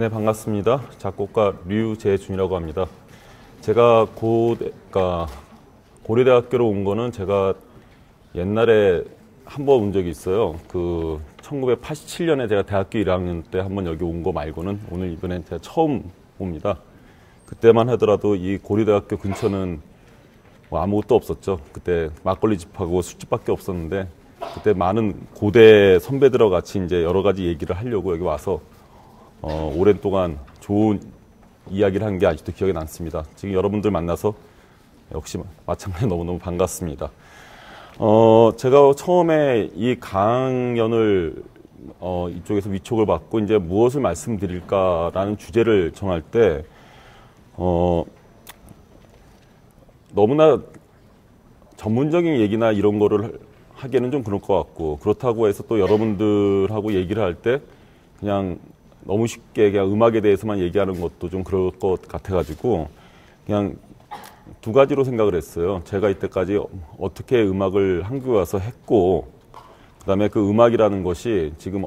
네, 반갑습니다. 작곡가 류재준이라고 합니다. 제가 고려대학교로 온 거는 제가 옛날에 한 번 온 적이 있어요. 1987년에 제가 대학교 1학년 때 한 번 여기 온 거 말고는 오늘 이번엔 제가 처음 옵니다. 그때만 하더라도 이 고려대학교 근처는 뭐 아무것도 없었죠. 그때 막걸리 집하고 술집밖에 없었는데 그때 많은 고대 선배들하고 같이 이제 여러 가지 얘기를 하려고 여기 와서 오랜 동안 좋은 이야기를 한 게 아직도 기억에 남습니다. 지금 여러분들 만나서 역시 마찬가지로 너무너무 반갑습니다. 제가 처음에 이 강연을 이쪽에서 위촉을 받고 이제 무엇을 말씀드릴까라는 주제를 정할 때 너무나 전문적인 얘기나 이런 거를 하기에는 좀 그럴 것 같고, 그렇다고 해서 또 여러분들하고 얘기를 할 때 그냥 너무 쉽게 그냥 음악에 대해서만 얘기하는 것도 좀 그럴 것 같아가지고 그냥 두 가지로 생각을 했어요. 제가 이때까지 어떻게 음악을 한국에 와서 했고, 그 다음에 그 음악이라는 것이 지금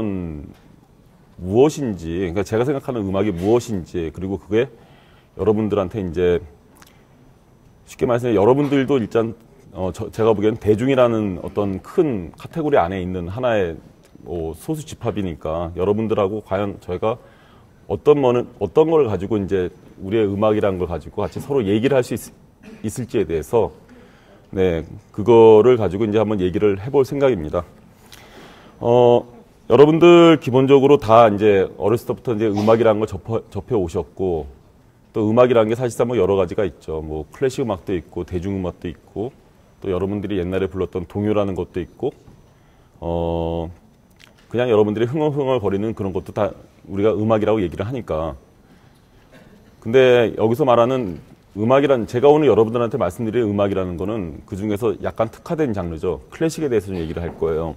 무엇인지, 그러니까 제가 생각하는 음악이 무엇인지, 그리고 그게 여러분들한테 이제 쉽게 말해서 여러분들도 일단 제가 보기엔 대중이라는 어떤 큰 카테고리 안에 있는 하나의 소수 집합이니까 여러분들하고 과연 저희가 어떤 걸 가지고 이제 우리의 음악이라는 걸 가지고 같이 서로 얘기를 할 수 있을지에 대해서 네, 그거를 가지고 이제 한번 얘기를 해볼 생각입니다. 여러분들 기본적으로 다 이제 어렸을 때부터 이제 음악이라는 걸 접해 오셨고, 또 음악이라는 게 사실상 뭐 여러 가지가 있죠. 뭐 클래식 음악도 있고 대중음악도 있고, 또 여러분들이 옛날에 불렀던 동요라는 것도 있고, 그냥 여러분들이 흥얼흥얼 거리는 그런 것도 다 우리가 음악이라고 얘기를 하니까. 근데 여기서 말하는 음악이란, 제가 오늘 여러분들한테 말씀드릴 음악이라는 거는 그 중에서 약간 특화된 장르죠. 클래식에 대해서 좀 얘기를 할 거예요.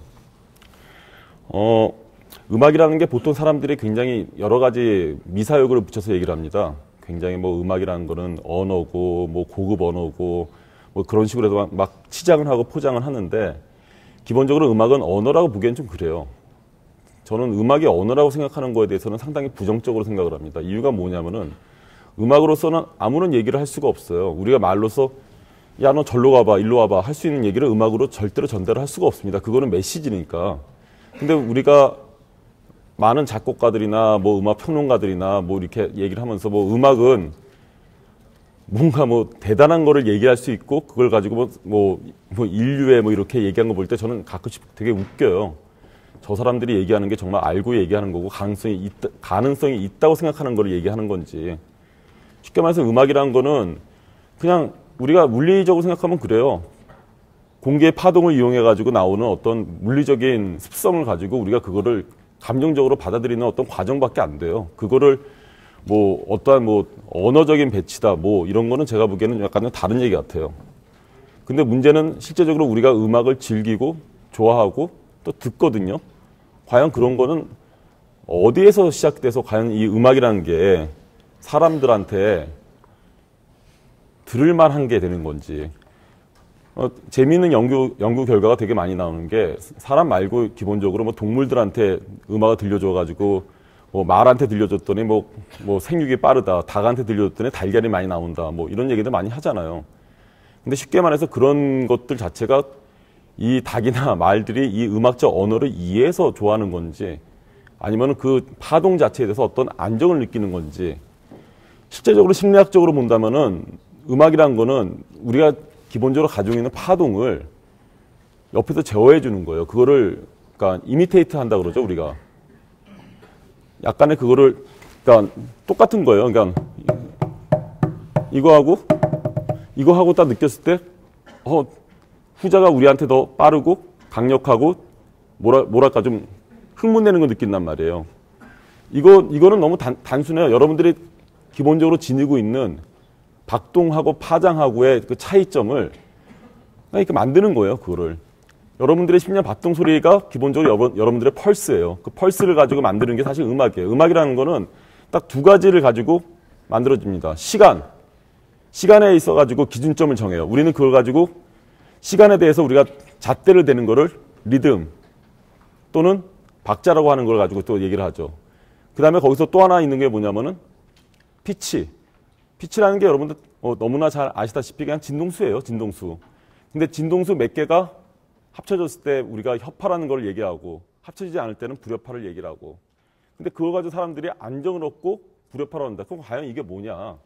음악이라는 게 보통 사람들이 굉장히 여러 가지 미사역을 붙여서 얘기를 합니다. 굉장히 뭐 음악이라는 거는 언어고, 뭐 고급 언어고, 뭐 그런 식으로 해서 막 치장을 하고 포장을 하는데, 기본적으로 음악은 언어라고 보기엔 좀 그래요. 저는 음악이 언어라고 생각하는 거에 대해서는 상당히 부정적으로 생각을 합니다. 이유가 뭐냐면은 음악으로서는 아무런 얘기를 할 수가 없어요. 우리가 말로서 야, 너 절로 가봐, 일로 와봐 할 수 있는 얘기를 음악으로 절대로 전달을 할 수가 없습니다. 그거는 메시지니까. 근데 우리가 많은 작곡가들이나 뭐 음악 평론가들이나 뭐 이렇게 얘기를 하면서 뭐 음악은 뭔가 뭐 대단한 거를 얘기할 수 있고, 그걸 가지고 뭐 인류에 뭐 이렇게 얘기한 거 볼 때 저는 가끔씩 되게 웃겨요. 저 사람들이 얘기하는 게 정말 알고 얘기하는 거고 가능성이 있다고 생각하는 걸 얘기하는 건지. 쉽게 말해서 음악이라는 거는 그냥 우리가 물리적으로 생각하면 그래요. 공기의 파동을 이용해 가지고 나오는 어떤 물리적인 습성을 가지고 우리가 그거를 감정적으로 받아들이는 어떤 과정밖에 안 돼요. 그거를 뭐 어떠한 뭐 언어적인 배치다 뭐 이런 거는 제가 보기에는 약간 다른 얘기 같아요. 근데 문제는 실제적으로 우리가 음악을 즐기고 좋아하고 또 듣거든요. 과연 그런 거는 어디에서 시작돼서 과연 이 음악이라는 게 사람들한테 들을 만한 게 되는 건지. 재미있는 연구 결과가 되게 많이 나오는 게, 사람 말고 기본적으로 뭐 동물들한테 음악을 들려줘가지고 뭐 말한테 들려줬더니 뭐 생육이 빠르다, 닭한테 들려줬더니 달걀이 많이 나온다, 뭐 이런 얘기들 많이 하잖아요. 근데 쉽게 말해서 그런 것들 자체가 이 닭이나 말들이 이 음악적 언어를 이해해서 좋아하는 건지, 아니면 그 파동 자체에 대해서 어떤 안정을 느끼는 건지. 실제적으로 심리학적으로 본다면은 음악이란 거는 우리가 기본적으로 가지고 있는 파동을 옆에서 제어해 주는 거예요. 그거를 그러니까 이미테이트 한다 그러죠, 우리가. 약간의 그거를, 그러니까 똑같은 거예요. 그러니까 이거 하고 딱 느꼈을 때 후자가 우리한테 더 빠르고 강력하고 뭐랄까 좀 흥분되는 걸 느낀단 말이에요. 이거는 너무 단순해요. 여러분들이 기본적으로 지니고 있는 박동하고 파장하고의 그 차이점을 이렇게 만드는 거예요. 그거를. 여러분들의 심리의 박동 소리가 기본적으로 여러분들의 펄스예요. 그 펄스를 가지고 만드는 게 사실 음악이에요. 음악이라는 거는 딱 두 가지를 가지고 만들어집니다. 시간에 있어 가지고 기준점을 정해요. 우리는 그걸 가지고 시간에 대해서 우리가 잣대를 대는 거를 리듬 또는 박자라고 하는 걸 가지고 또 얘기를 하죠. 그 다음에 거기서 또 하나 있는 게 뭐냐면은 피치. 피치라는 게 여러분들 너무나 잘 아시다시피 그냥 진동수예요. 진동수. 근데 진동수 몇 개가 합쳐졌을 때 우리가 협파라는 걸 얘기하고 합쳐지지 않을 때는 불협파를 얘기를 하고. 근데 그거 가지고 사람들이 안정을 얻고 불협파를 한다. 그럼 과연 이게 뭐냐?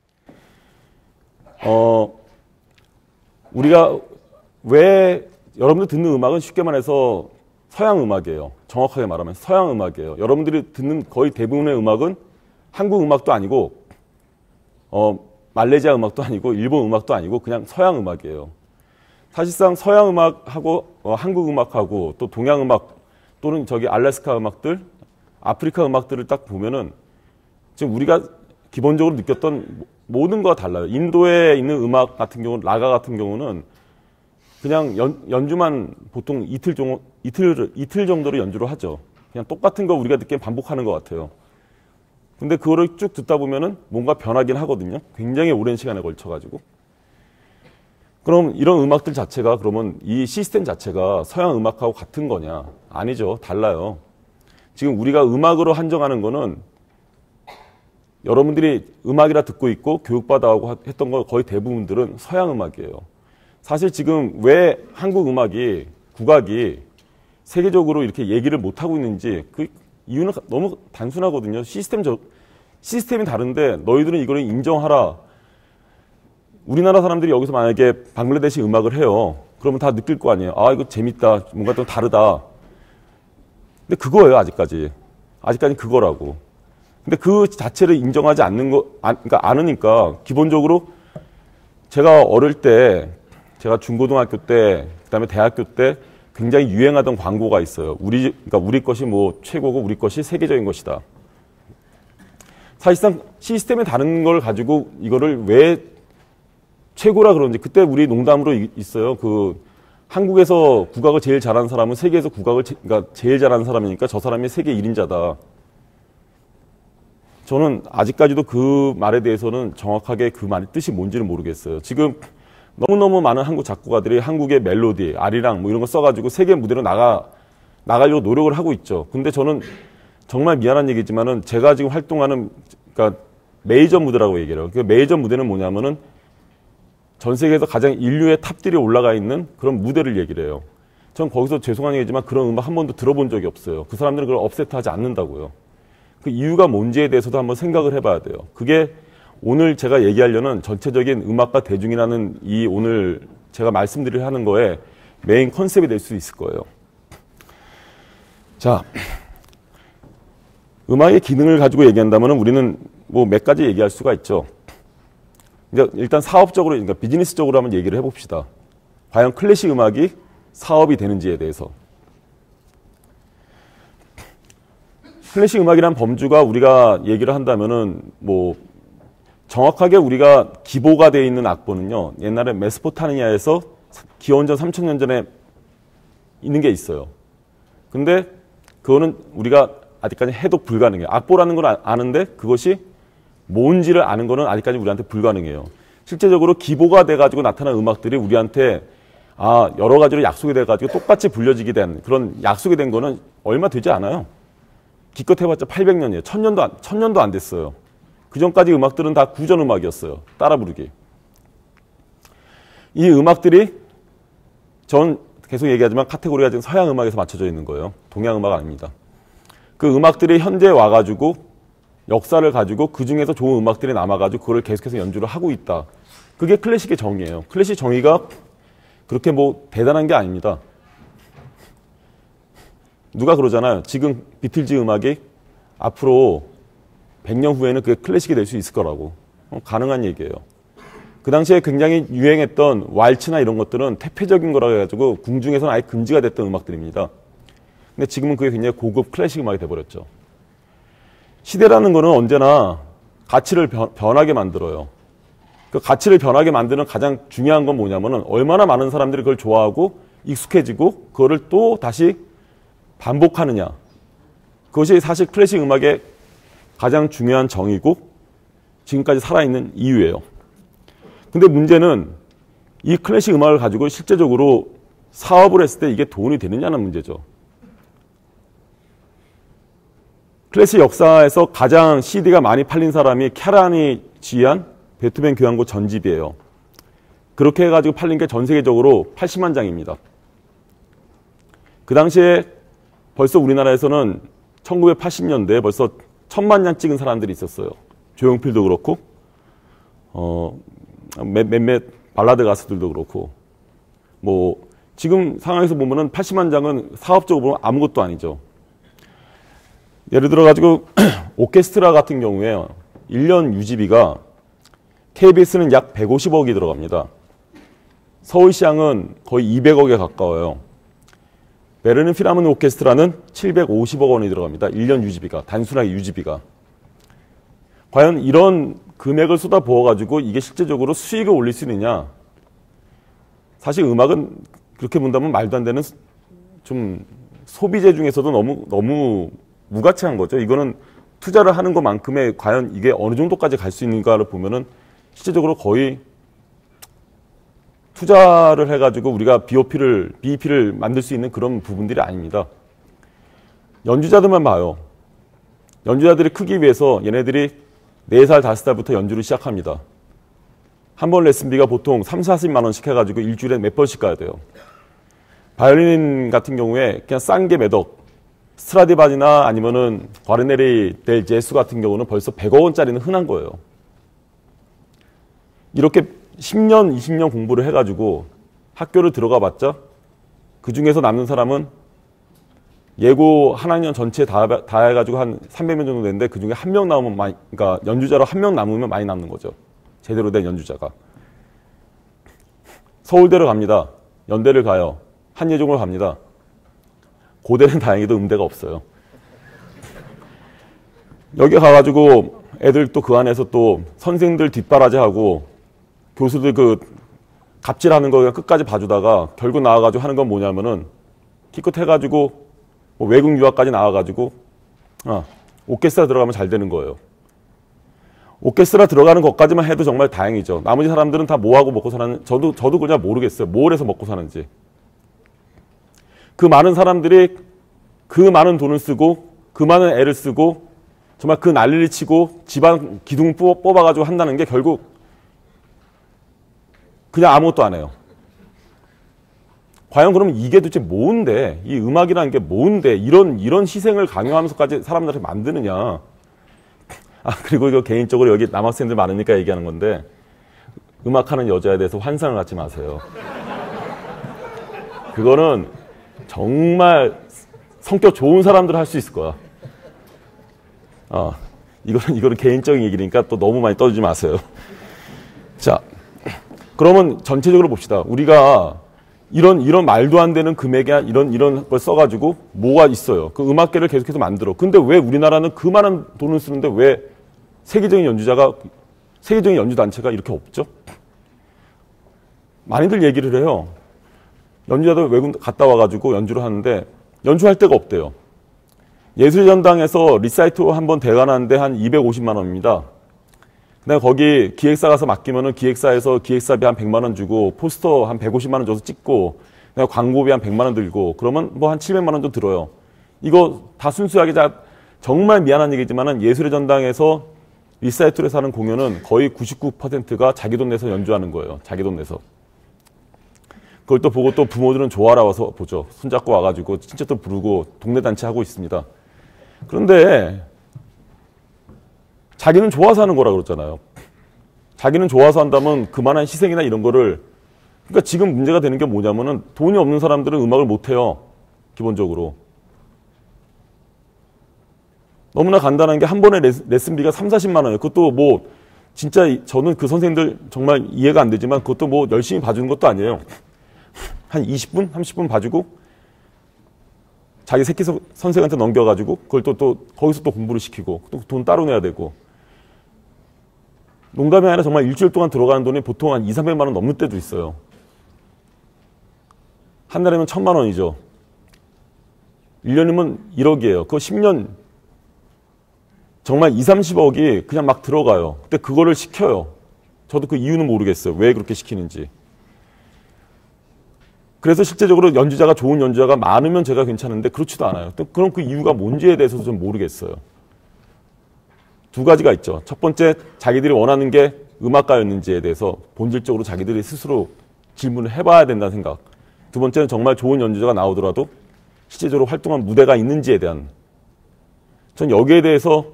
우리가 왜 여러분들 듣는 음악은 쉽게 말해서 서양 음악이에요. 정확하게 말하면 서양 음악이에요. 여러분들이 듣는 거의 대부분의 음악은 한국 음악도 아니고 말레이시아 음악도 아니고 일본 음악도 아니고 그냥 서양 음악이에요. 사실상 서양 음악하고 한국 음악하고 또 동양 음악 또는 저기 알래스카 음악들, 아프리카 음악들을 딱 보면은 지금 우리가 기본적으로 느꼈던 모든 거가 달라요. 인도에 있는 음악 같은 경우는 라가 같은 경우는 그냥 연주만 보통 이틀 정도로 연주를 하죠. 그냥 똑같은 거 우리가 듣기엔 반복하는 것 같아요. 근데 그거를 쭉 듣다 보면은 뭔가 변하긴 하거든요. 굉장히 오랜 시간에 걸쳐가지고. 그럼 이런 음악들 자체가 그러면 이 시스템 자체가 서양 음악하고 같은 거냐? 아니죠. 달라요. 지금 우리가 음악으로 한정하는 거는 여러분들이 음악이라 듣고 있고 교육받아하고 했던 거 거의 대부분들은 서양 음악이에요. 사실 지금 왜 한국 음악이 국악이 세계적으로 이렇게 얘기를 못하고 있는지 그 이유는 너무 단순하거든요. 시스템이 다른데 너희들은 이걸 인정하라. 우리나라 사람들이 여기서 만약에 방글라데시 음악을 해요. 그러면 다 느낄 거 아니에요. 아, 이거 재밌다. 뭔가 좀 다르다. 근데 그거예요, 아직까지. 아직까지 그거라고. 근데 그 자체를 인정하지 그러니까 않으니까 기본적으로 제가 어릴 때, 제가 중고등학교 때, 그다음에 대학교 때 굉장히 유행하던 광고가 있어요. 그러니까 우리 것이 뭐 최고고 우리 것이 세계적인 것이다. 사실상 시스템이 다른 걸 가지고 이거를 왜 최고라 그러는지 그때 우리 농담으로 있어요. 그 한국에서 국악을 제일 잘하는 사람은 세계에서 국악을 그러니까 제일 잘하는 사람이니까 저 사람이 세계 1인자다. 저는 아직까지도 그 말에 대해서는 정확하게 그 말의 뜻이 뭔지는 모르겠어요. 지금 너무너무 많은 한국 작곡가들이 한국의 멜로디, 아리랑 뭐 이런 거 써가지고 세계 무대로 나가려고 노력을 하고 있죠. 근데 저는 정말 미안한 얘기지만은 제가 지금 활동하는 그러니까 메이저 무대라고 얘기를 해요. 그 메이저 무대는 뭐냐면은 전 세계에서 가장 인류의 탑들이 올라가 있는 그런 무대를 얘기를 해요. 전 거기서 죄송한 얘기지만 그런 음악 한 번도 들어본 적이 없어요. 그 사람들은 그걸 업세트하지 않는다고요. 그 이유가 뭔지에 대해서도 한번 생각을 해봐야 돼요. 그게 오늘 제가 얘기하려는 전체적인 음악과 대중이라는 이 오늘 제가 말씀드리려 하는 거에 메인 컨셉이 될 수 있을 거예요. 자, 음악의 기능을 가지고 얘기한다면 우리는 뭐 몇 가지 얘기할 수가 있죠. 일단 사업적으로, 그러니까 비즈니스적으로 한번 얘기를 해봅시다. 과연 클래식 음악이 사업이 되는지에 대해서. 클래식 음악이란 범주가 우리가 얘기를 한다면은 뭐 정확하게 우리가 기보가 되어 있는 악보는요. 옛날에 메소포타미아에서 기원전 3000년 전에 있는 게 있어요. 근데 그거는 우리가 아직까지 해독 불가능해요. 악보라는 걸 아는데 그것이 뭔지를 아는 거는 아직까지 우리한테 불가능해요. 실제적으로 기보가 돼가지고 나타난 음악들이 우리한테 여러 가지로 약속이 돼가지고 똑같이 불려지게 된 그런 약속이 된 거는 얼마 되지 않아요. 기껏 해봤자 800년이에요. 1000년도 안 됐어요. 그 전까지 음악들은 다 구전 음악이었어요. 따라 부르기. 이 음악들이 전 계속 얘기하지만 카테고리가 지금 서양 음악에서 맞춰져 있는 거예요. 동양 음악 아닙니다. 그 음악들이 현재 와가지고 역사를 가지고 그 중에서 좋은 음악들이 남아가지고 그걸 계속해서 연주를 하고 있다. 그게 클래식의 정의예요. 클래식 정의가 그렇게 뭐 대단한 게 아닙니다. 누가 그러잖아요. 지금 비틀즈 음악이 앞으로 100년 후에는 그게 클래식이 될 수 있을 거라고. 가능한 얘기예요. 그 당시에 굉장히 유행했던 왈츠나 이런 것들은 태폐적인 거라 해가지고 궁중에서는 아예 금지가 됐던 음악들입니다. 근데 지금은 그게 굉장히 고급 클래식 음악이 돼버렸죠. 시대라는 거는 언제나 가치를 변하게 만들어요. 그 가치를 변하게 만드는 가장 중요한 건 뭐냐면은 얼마나 많은 사람들이 그걸 좋아하고 익숙해지고 그거를 또 다시 반복하느냐. 그것이 사실 클래식 음악의 가장 중요한 정의고 지금까지 살아있는 이유예요. 근데 문제는 이 클래식 음악을 가지고 실제적으로 사업을 했을 때 이게 돈이 되느냐는 문제죠. 클래식 역사에서 가장 CD가 많이 팔린 사람이 캐란이 지휘한 베토벤 교향곡 전집이에요. 그렇게 해가지고 팔린 게 전 세계적으로 80만 장입니다. 그 당시에 벌써 우리나라에서는 1980년대에 벌써 1000만 장 찍은 사람들이 있었어요. 조용필도 그렇고, 몇몇 발라드 가수들도 그렇고, 뭐, 지금 상황에서 보면은 80만 장은 사업적으로 보면 아무것도 아니죠. 예를 들어가지고, 오케스트라 같은 경우에 1년 유지비가 KBS는 약 150억이 들어갑니다. 서울시향은 거의 200억에 가까워요. 베르린 필하모니 오케스트라는 750억 원이 들어갑니다. 1년 유지비가, 단순하게 유지비가. 과연 이런 금액을 쏟아부어가지고 이게 실제적으로 수익을 올릴 수 있느냐? 사실 음악은 그렇게 본다면 말도 안 되는 좀 소비재 중에서도 너무 무가치한 거죠. 이거는 투자를 하는 것만큼의 과연 이게 어느 정도까지 갈 수 있는가를 보면은 실제적으로 거의 투자를 해가지고 우리가 BEP를 만들 수 있는 그런 부분들이 아닙니다. 연주자들만 봐요. 연주자들이 크기 위해서 얘네들이 4살, 5살부터 연주를 시작합니다. 한 번 레슨비가 보통 30, 40만 원씩 해가지고 일주일에 몇 번씩 가야 돼요. 바이올린 같은 경우에 그냥 싼 게 몇 억, 스트라디바리나 아니면은 과르네리 델 제수 같은 경우는 벌써 100억 원짜리는 흔한 거예요. 이렇게 10년, 20년 공부를 해가지고 학교를 들어가 봤자 그 중에서 남는 사람은 예고 한 학년 전체 다 해가지고 한 300명 정도 되는데 그 중에 한 명 남으면 그러니까 연주자로 한 명 남으면 많이 남는 거죠. 제대로 된 연주자가. 서울대를 갑니다. 연대를 가요. 한예종을 갑니다. 고대는 다행히도 음대가 없어요. 여기 가가지고 애들 또 그 안에서 또 선생들 뒷바라지하고 교수들 그 갑질하는 거 끝까지 봐주다가 결국 나와가지고 하는 건 뭐냐면은 기껏 해가지고 뭐 외국 유학까지 나와가지고 오케스트라 들어가면 잘 되는 거예요. 오케스트라 들어가는 것까지만 해도 정말 다행이죠. 나머지 사람들은 다 뭐하고 먹고 사는, 저도 그냥 모르겠어요. 뭘 해서 먹고 사는지. 그 많은 사람들이 그 많은 돈을 쓰고 그 많은 애를 쓰고 정말 그 난리를 치고 집안 기둥 뽑아가지고 한다는 게 결국 그냥 아무것도 안 해요. 과연 그러면 이게 도대체 뭔데? 이 음악이라는 게 뭔데? 이런 희생을 강요하면서까지 사람들한테 만드느냐? 그리고 이거 개인적으로 여기 남학생들 많으니까 얘기하는 건데 음악하는 여자에 대해서 환상을 갖지 마세요. 그거는 정말 성격 좋은 사람들 할 수 있을 거야. 이거는 개인적인 얘기니까 또 너무 많이 떠주지 마세요. 자, 그러면 전체적으로 봅시다. 우리가 이런 말도 안 되는 금액에 이런 걸 써가지고 뭐가 있어요. 그 음악계를 계속해서 만들어. 근데 왜 우리나라는 그 많은 돈을 쓰는데 왜 세계적인 연주단체가 이렇게 없죠? 많이들 얘기를 해요. 연주자들 외국 갔다 와가지고 연주를 하는데 연주할 데가 없대요. 예술의 전당에서 리사이트 한번 대관하는데 한 250만 원입니다. 그다음에 거기 기획사 가서 맡기면은 기획사에서 기획사비 한 100만 원 주고 포스터 한 150만 원 줘서 찍고 그다음에 광고비 한 100만 원 들고 그러면 뭐 한 700만 원도 들어요. 이거 다 순수하게 정말 미안한 얘기지만은 예술의 전당에서 리사이틀에서 하는 공연은 거의 99%가 자기 돈 내서 연주하는 거예요. 자기 돈 내서. 그걸 또 보고 또 부모들은 좋아라 와서 보죠. 손잡고 와가지고 친척도 부르고 동네 단체 하고 있습니다. 그런데 자기는 좋아서 하는 거라 그랬잖아요. 자기는 좋아서 한다면 그만한 희생이나 이런 거를 그러니까 지금 문제가 되는 게 뭐냐면은 돈이 없는 사람들은 음악을 못 해요. 기본적으로. 너무나 간단한 게 한 번에 레슨비가 3, 40만 원이에요. 그것도 뭐 진짜 저는 그 선생님들 정말 이해가 안 되지만 그것도 뭐 열심히 봐주는 것도 아니에요. 한 20분, 30분 봐주고 자기 새끼 선생한테 넘겨가지고 그걸 또 거기서 또 공부를 시키고 또 돈 따로 내야 되고 농담이 아니라 정말 일주일 동안 들어가는 돈이 보통 한 2, 300만 원 넘는 때도 있어요. 한 달이면 1000만 원이죠. 1년이면 1억이에요. 그거 10년 정말 2, 30억이 그냥 막 들어가요. 근데 그거를 시켜요. 저도 그 이유는 모르겠어요. 왜 그렇게 시키는지. 그래서 실제적으로 좋은 연주자가 많으면 제가 괜찮은데 그렇지도 않아요. 또 그럼 그 이유가 뭔지에 대해서도 좀 모르겠어요. 두 가지가 있죠. 첫 번째, 자기들이 원하는 게 음악가였는지에 대해서 본질적으로 자기들이 스스로 질문을 해봐야 된다는 생각. 두 번째는 정말 좋은 연주자가 나오더라도 실제적으로 활동한 무대가 있는지에 대한, 전 여기에 대해서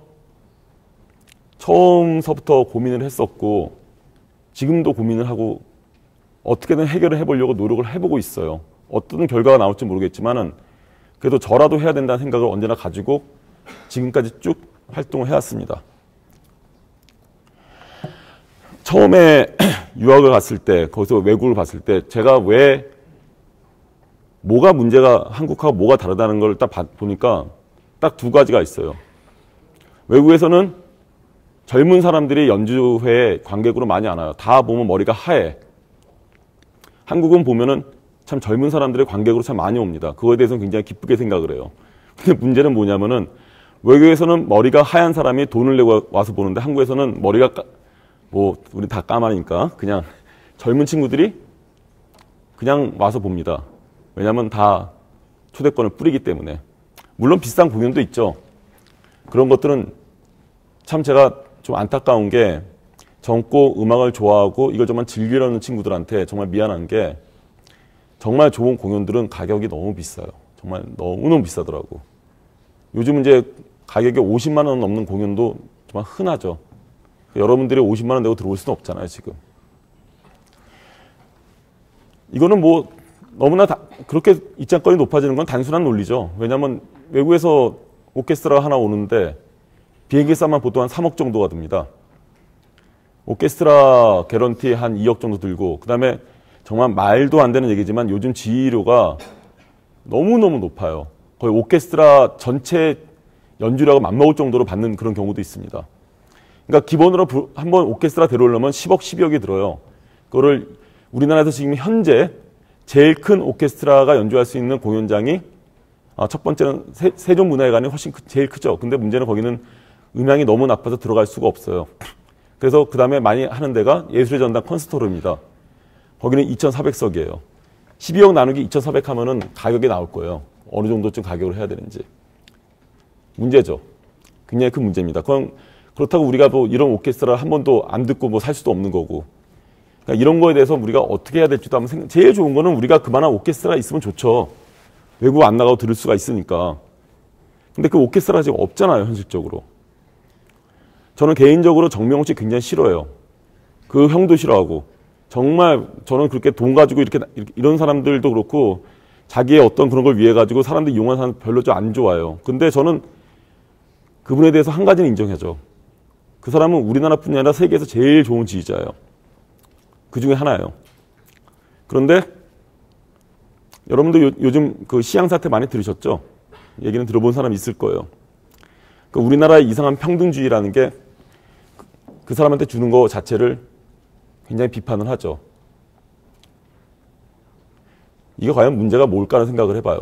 처음서부터 고민을 했었고 지금도 고민을 하고 어떻게든 해결을 해보려고 노력을 해보고 있어요. 어떤 결과가 나올지 모르겠지만은 그래도 저라도 해야 된다는 생각을 언제나 가지고 지금까지 쭉 활동을 해왔습니다. 처음에 유학을 갔을 때, 거기서 외국을 봤을 때 제가 왜 뭐가 문제가 한국하고 뭐가 다르다는 걸 딱 보니까 딱 두 가지가 있어요. 외국에서는 젊은 사람들이 연주회에 관객으로 많이 안 와요. 다 보면 머리가 하얘. 한국은 보면은 참 젊은 사람들의 관객으로 참 많이 옵니다. 그거에 대해서는 굉장히 기쁘게 생각을 해요. 근데 문제는 뭐냐면은 외국에서는 머리가 하얀 사람이 돈을 내고 와서 보는데 한국에서는 머리가 우리 다 까마니까 그냥 젊은 친구들이 그냥 와서 봅니다. 왜냐하면 다 초대권을 뿌리기 때문에. 물론 비싼 공연도 있죠. 그런 것들은 참 제가 좀 안타까운 게 젊고 음악을 좋아하고 이걸 정말 즐기려는 친구들한테 정말 미안한 게 정말 좋은 공연들은 가격이 너무 비싸요. 정말 너무너무 비싸더라고. 요즘 이제 가격이 50만 원 넘는 공연도 정말 흔하죠. 여러분들이 50만 원 내고 들어올 수는 없잖아요, 지금. 이거는 뭐 너무나 그렇게 입장권이 높아지는 건 단순한 논리죠. 왜냐하면 외국에서 오케스트라가 하나 오는데 비행기 값만 보통 한 3억 정도가 듭니다. 오케스트라 개런티 한 2억 정도 들고, 그 다음에 정말 말도 안 되는 얘기지만 요즘 지휘료가 너무너무 높아요. 거의 오케스트라 전체 연주료가 맞먹을 정도로 받는 그런 경우도 있습니다. 그러니까 기본으로 한번 오케스트라 데려오려면 10억, 12억이 들어요. 그거를 우리나라에서 지금 현재 제일 큰 오케스트라가 연주할 수 있는 공연장이 첫 번째는 세종문화회관이 훨씬 제일 크죠. 근데 문제는 거기는 음향이 너무 나빠서 들어갈 수가 없어요. 그래서 그 다음에 많이 하는 데가 예술의 전당 콘서트홀입니다. 거기는 2,400석이에요. 12억 나누기 2,400 하면은 가격이 나올 거예요. 어느 정도쯤 가격을 해야 되는지. 문제죠. 굉장히 큰 문제입니다. 그렇다고 우리가 뭐 이런 오케스트라 한 번도 안 듣고 뭐 살 수도 없는 거고. 그러니까 이런 거에 대해서 우리가 어떻게 해야 될지도 한번 제일 좋은 거는 우리가 그만한 오케스트라가 있으면 좋죠. 외국 안 나가고 들을 수가 있으니까. 근데 그 오케스트라가 지금 없잖아요, 현실적으로. 저는 개인적으로 정명훈 씨 굉장히 싫어해요. 그 형도 싫어하고. 정말 저는 그렇게 돈 가지고 이런 사람들도 그렇고 자기의 어떤 그런 걸 위해 가지고 사람들 이용하는 사람 별로 좀 안 좋아요. 근데 저는 그분에 대해서 한 가지는 인정해줘. 그 사람은 우리나라뿐이 아니라 세계에서 제일 좋은 지휘자예요. 그 중에 하나예요. 그런데 여러분도 요즘 그 시향 사태 많이 들으셨죠? 얘기는 들어본 사람 있을 거예요. 그 우리나라의 이상한 평등주의라는 게 그 사람한테 주는 거 자체를 굉장히 비판을 하죠. 이게 과연 문제가 뭘까 하는 생각을 해봐요.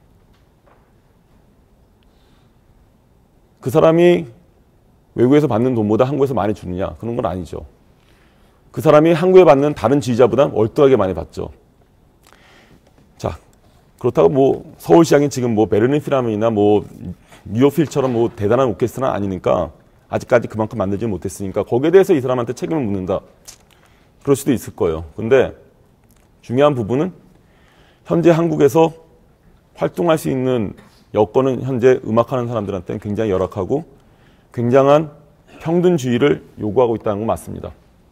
그 사람이 외국에서 받는 돈보다 한국에서 많이 주느냐? 그런 건 아니죠. 그 사람이 한국에 받는 다른 지휘자보다 월등하게 많이 받죠. 자, 그렇다고 뭐 서울시향이 지금 뭐 베르린 필하모니나 뭐 뉴욕 필처럼 뭐 대단한 오케스트라는 아니니까 아직까지 그만큼 만들지 못했으니까 거기에 대해서 이 사람한테 책임을 묻는다. 그럴 수도 있을 거예요. 근데 중요한 부분은 현재 한국에서 활동할 수 있는 여건은 현재 음악하는 사람들한테는 굉장히 열악하고 굉장한 평등주의를 요구하고 있다는 건 맞습니다.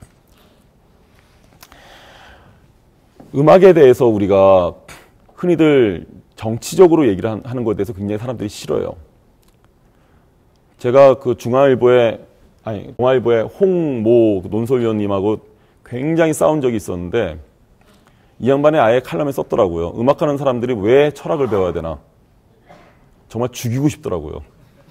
음악에 대해서 우리가 흔히들 정치적으로 얘기를 하는 것에 대해서 굉장히 사람들이 싫어요. 제가 그 동아일보의 홍모 논설위원님하고 굉장히 싸운 적이 있었는데 이 양반이 아예 칼럼에 썼더라고요. 음악하는 사람들이 왜 철학을 배워야 되나. 정말 죽이고 싶더라고요.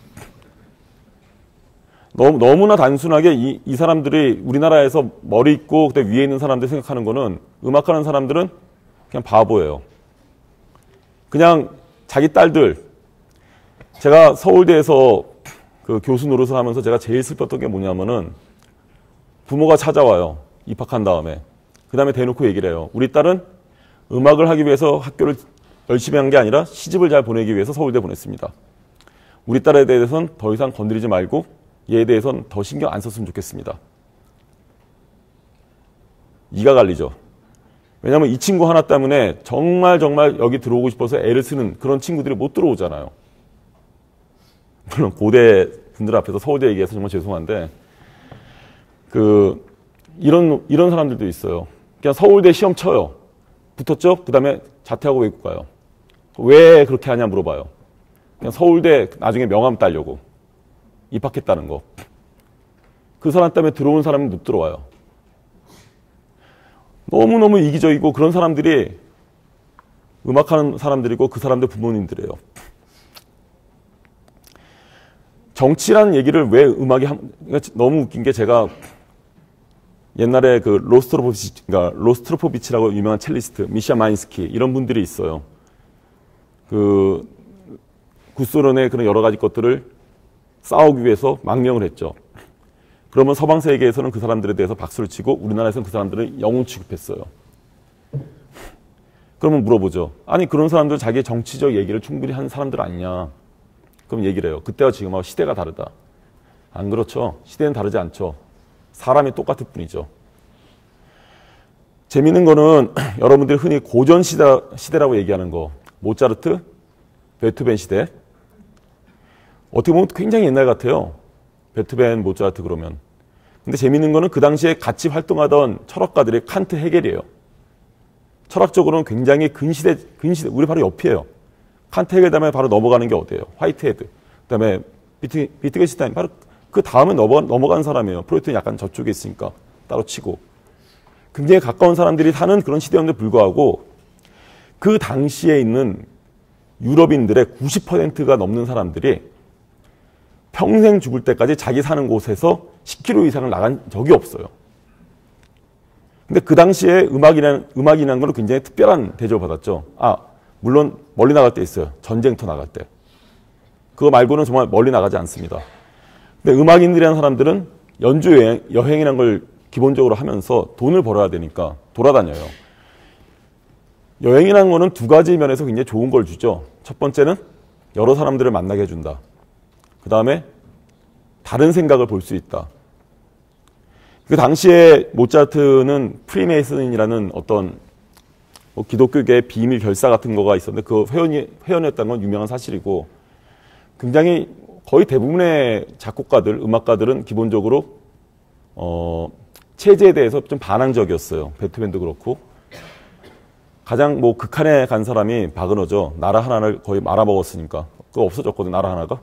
너무나 단순하게 이 사람들이 우리나라에서 머리 있고 그때 위에 있는 사람들 생각하는 거는 음악하는 사람들은 그냥 바보예요. 그냥 자기 딸들. 제가 서울대에서 그 교수 노릇을 하면서 제가 제일 슬펐던 게 뭐냐면은 부모가 찾아와요. 입학한 다음에. 그 다음에 대놓고 얘기를 해요. 우리 딸은 음악을 하기 위해서 학교를 열심히 한 게 아니라 시집을 잘 보내기 위해서 서울대 보냈습니다. 우리 딸에 대해서는 더 이상 건드리지 말고 얘에 대해서는 더 신경 안 썼으면 좋겠습니다. 이가 갈리죠. 왜냐하면 이 친구 하나 때문에 정말 여기 들어오고 싶어서 애를 쓰는 그런 친구들이 못 들어오잖아요. 물론 고대 분들 앞에서 서울대 얘기해서 정말 죄송한데 이런 사람들도 있어요. 그냥 서울대 시험 쳐요. 붙었죠? 그 다음에 자퇴하고 외국 가요. 왜 그렇게 하냐 물어봐요. 그냥 서울대 나중에 명함 따려고 입학했다는 거. 그 사람 때문에 들어온 사람은 못 들어와요. 너무너무 이기적이고 그런 사람들이 음악하는 사람들이고 그 사람들 부모님들이에요. 정치라는 얘기를 왜 너무 웃긴 게 제가 옛날에 그 로스트로포비치라고 유명한 첼리스트, 미샤 마인스키 이런 분들이 있어요. 구소련의 그런 여러 가지 것들을 싸우기 위해서 망명을 했죠. 그러면 서방 세계에서는 그 사람들에 대해서 박수를 치고 우리나라에서는 그 사람들을 영웅 취급했어요. 그러면 물어보죠. 아니 그런 사람들 자기의 정치적 얘기를 충분히 하는 사람들 아니냐. 그럼 얘기를 해요. 그때와 지금하고 시대가 다르다. 안 그렇죠. 시대는 다르지 않죠. 사람이 똑같을 뿐이죠. 재미있는 거는 여러분들이 흔히 고전 시대라고 얘기하는 거. 모차르트, 베토벤 시대. 어떻게 보면 굉장히 옛날 같아요. 베토벤, 모차르트 그러면. 근데 재미있는 거는 그 당시에 같이 활동하던 철학가들이 칸트, 헤겔이에요. 철학적으로는 굉장히 근시대, 우리 바로 옆이에요. 칸트, 헤겔 다음에 바로 넘어가는 게 어디예요? 화이트헤드. 그 다음에 비트겐슈타인. 바로 그 다음에 넘어간 사람이에요. 프로이트는 약간 저쪽에 있으니까 따로 치고. 굉장히 가까운 사람들이 사는 그런 시대였는데 불구하고 그 당시에 있는 유럽인들의 90%가 넘는 사람들이 평생 죽을 때까지 자기 사는 곳에서 10km 이상을 나간 적이 없어요. 근데 그 당시에 음악이라는 건 굉장히 특별한 대접을 받았죠. 물론 멀리 나갈 때 있어요. 전쟁터 나갈 때. 그거 말고는 정말 멀리 나가지 않습니다. 근데 음악인들이라는 사람들은 연주 여행이라는 걸 기본적으로 하면서 돈을 벌어야 되니까 돌아다녀요. 여행이라는 거는 두 가지 면에서 굉장히 좋은 걸 주죠. 첫 번째는 여러 사람들을 만나게 해준다. 그 다음에 다른 생각을 볼 수 있다. 그 당시에 모차르트는 프리메이슨이라는 어떤 기독교계의 비밀 결사 같은 거가 있었는데 그 회원이었다는 건 유명한 사실이고 굉장히 거의 대부분의 작곡가들, 음악가들은 기본적으로 체제에 대해서 좀 반항적이었어요. 베토벤도 그렇고. 가장 극한에 간 사람이 바그너죠. 나라 하나를 거의 말아먹었으니까. 그거 없어졌거든, 나라 하나가.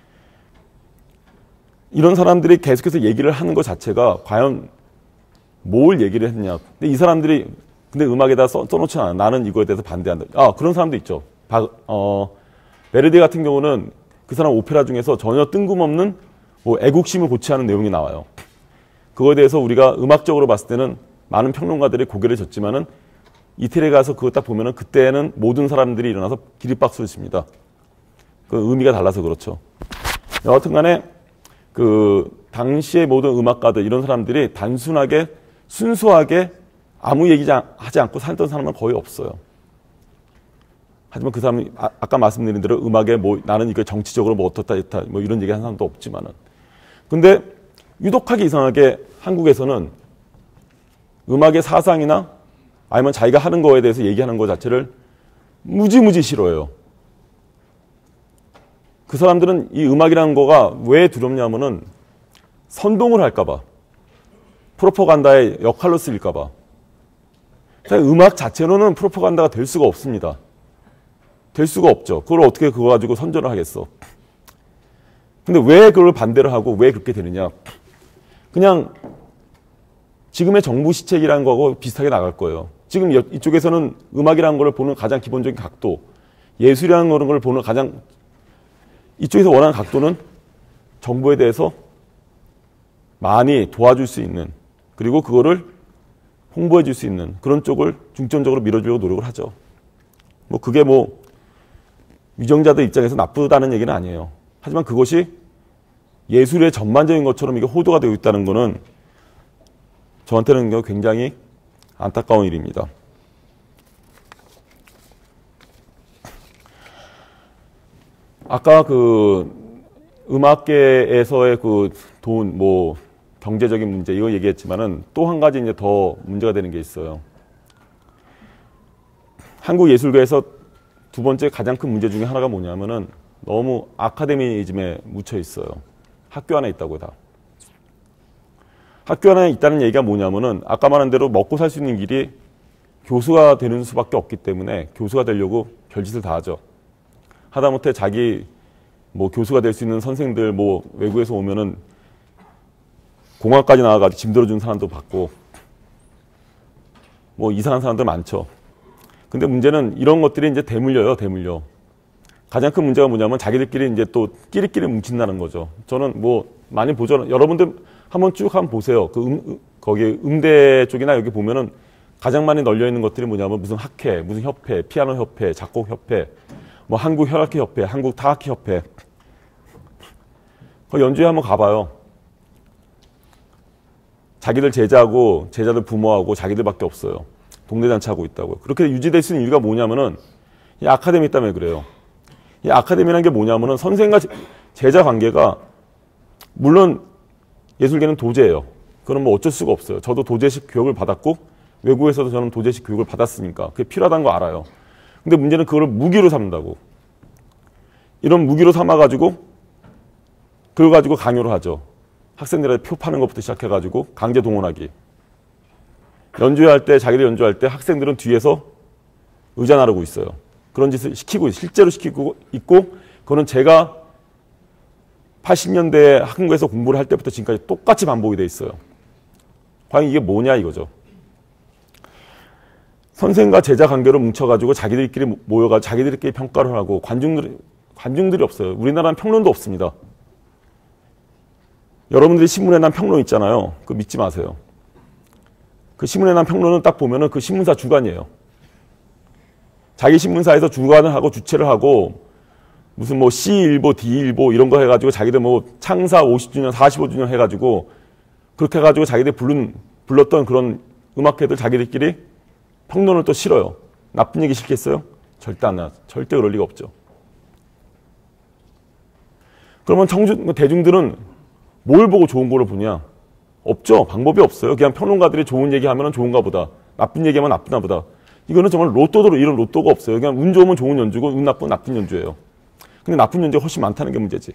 이런 사람들이 계속해서 얘기를 하는 것 자체가 과연 뭘 얘기를 했냐. 근데 이 사람들이 근데 음악에다 써놓지 않아. 나는 이거에 대해서 반대한다. 그런 사람도 있죠. 베르디 같은 경우는 그 사람 오페라 중에서 전혀 뜬금없는 애국심을 고취하는 내용이 나와요. 그거에 대해서 우리가 음악적으로 봤을 때는 많은 평론가들이 고개를 젓지만은 이태리에 가서 그거 딱 보면은 그때는 모든 사람들이 일어나서 기립박수를 칩니다. 그 의미가 달라서 그렇죠. 여하튼 간에 그 당시의 모든 음악가들 이런 사람들이 단순하게 순수하게 아무 얘기 하지 않고 살던 사람은 거의 없어요. 하지만 그 사람이 아까 말씀드린 대로 음악에 나는 이거 정치적으로 어떻다 이런 얘기 하는 사람도 없지만은 근데 유독하게 이상하게 한국에서는 음악의 사상이나 아니면 자기가 하는 거에 대해서 얘기하는 것 자체를 무지무지 싫어해요. 그 사람들은 이 음악이라는 거가 왜 두렵냐면은 선동을 할까봐, 프로파간다의 역할로 쓰일까봐. 음악 자체로는 프로파간다가 될 수가 없습니다. 될 수가 없죠. 그걸 어떻게 그거 가지고 선전을 하겠어. 근데 왜 그걸 반대를 하고 왜 그렇게 되느냐. 그냥 지금의 정부 시책이라는 거하고 비슷하게 나갈 거예요. 지금 이쪽에서는 음악이라는 걸 보는 가장 기본적인 각도, 예술이라는 걸 보는 가장 이쪽에서 원하는 각도는 정부에 대해서 많이 도와줄 수 있는 그리고 그거를 홍보해 줄 수 있는 그런 쪽을 중점적으로 밀어주려고 노력을 하죠. 그게 위정자들 입장에서 나쁘다는 얘기는 아니에요. 하지만 그것이 예술의 전반적인 것처럼 이게 호도가 되고 있다는 것은 저한테는 굉장히 안타까운 일입니다. 아까 음악계에서의 그 돈, 뭐, 경제적인 문제, 이거 얘기했지만은 또 한 가지 이제 더 문제가 되는 게 있어요. 한국 예술계에서 두 번째 가장 큰 문제 중에 하나가 뭐냐면은 너무 아카데미즘에 묻혀 있어요. 학교 안에 있다고 다. 학교 안에 있다는 얘기가 뭐냐면은 아까 말한 대로 먹고 살 수 있는 길이 교수가 되는 수밖에 없기 때문에 교수가 되려고 별짓을 다 하죠. 하다못해 자기 뭐 교수가 될 수 있는 선생들 뭐 외국에서 오면은 공항까지 나와가지고 짐 들어주는 사람도 받고 뭐 이상한 사람들 많죠. 근데 문제는 이런 것들이 이제 대물려요, 대물려. 가장 큰 문제가 뭐냐면 자기들끼리 이제 또 끼리끼리 뭉친다는 거죠. 저는 뭐 많이 보죠. 여러분들 한번 쭉 한번 보세요. 거기 음대 쪽이나 여기 보면은 가장 많이 널려 있는 것들이 뭐냐면 무슨 학회, 무슨 협회, 피아노 협회, 작곡 협회, 뭐 한국 혈악회 협회, 한국 타악회 협회. 그 연주회 한번 가봐요. 자기들 제자하고 제자들 부모하고 자기들밖에 없어요. 동네 잔치 하고 있다고요. 그렇게 유지될 수 있는 이유가 뭐냐면은 이 아카데미 때문에 그래요. 이 아카데미라는 게 뭐냐면은 선생과 제자 관계가 물론 예술계는 도제예요. 그건 뭐 어쩔 수가 없어요. 저도 도제식 교육을 받았고 외국에서도 저는 도제식 교육을 받았으니까 그게 필요하다는 거 알아요. 근데 문제는 그걸 무기로 삼는다고. 이런 무기로 삼아가지고 그걸 가지고 강요를 하죠. 학생들한테 표 파는 것부터 시작해가지고 강제 동원하기. 연주할 때 자기들 연주할 때 학생들은 뒤에서 의자 나르고 있어요. 그런 짓을 시키고 실제로 시키고 있고 그거는 제가 80년대에 한국에서 공부를 할 때부터 지금까지 똑같이 반복이 돼 있어요. 과연 이게 뭐냐 이거죠. 선생과 제자 관계로 뭉쳐가지고 자기들끼리 모여가지고 자기들끼리 평가를 하고 관중들이 없어요. 우리나라는 평론도 없습니다. 여러분들이 신문에 난 평론 있잖아요. 그거 믿지 마세요. 그 신문에 난 평론은 딱 보면은 그 신문사 주관이에요. 자기 신문사에서 주관을 하고 주최를 하고 무슨 뭐 C일보, D일보 이런 거 해가지고 자기들 뭐 창사 50주년, 45주년 해가지고 그렇게 해가지고 자기들 불렀던 그런 음악회들 자기들끼리 평론을 또 실어요. 나쁜 얘기 싫겠어요? 절대 안 나와요. 절대 그럴 리가 없죠. 그러면 대중들은 뭘 보고 좋은 거를 보냐? 없죠. 방법이 없어요. 그냥 평론가들이 좋은 얘기하면 좋은가 보다. 나쁜 얘기하면 나쁘나 보다. 이거는 정말 로또도 이런 로또가 없어요. 그냥 운 좋으면 좋은 연주고 운 나쁘면 나쁜 연주예요. 근데 나쁜 연주가 훨씬 많다는 게 문제지.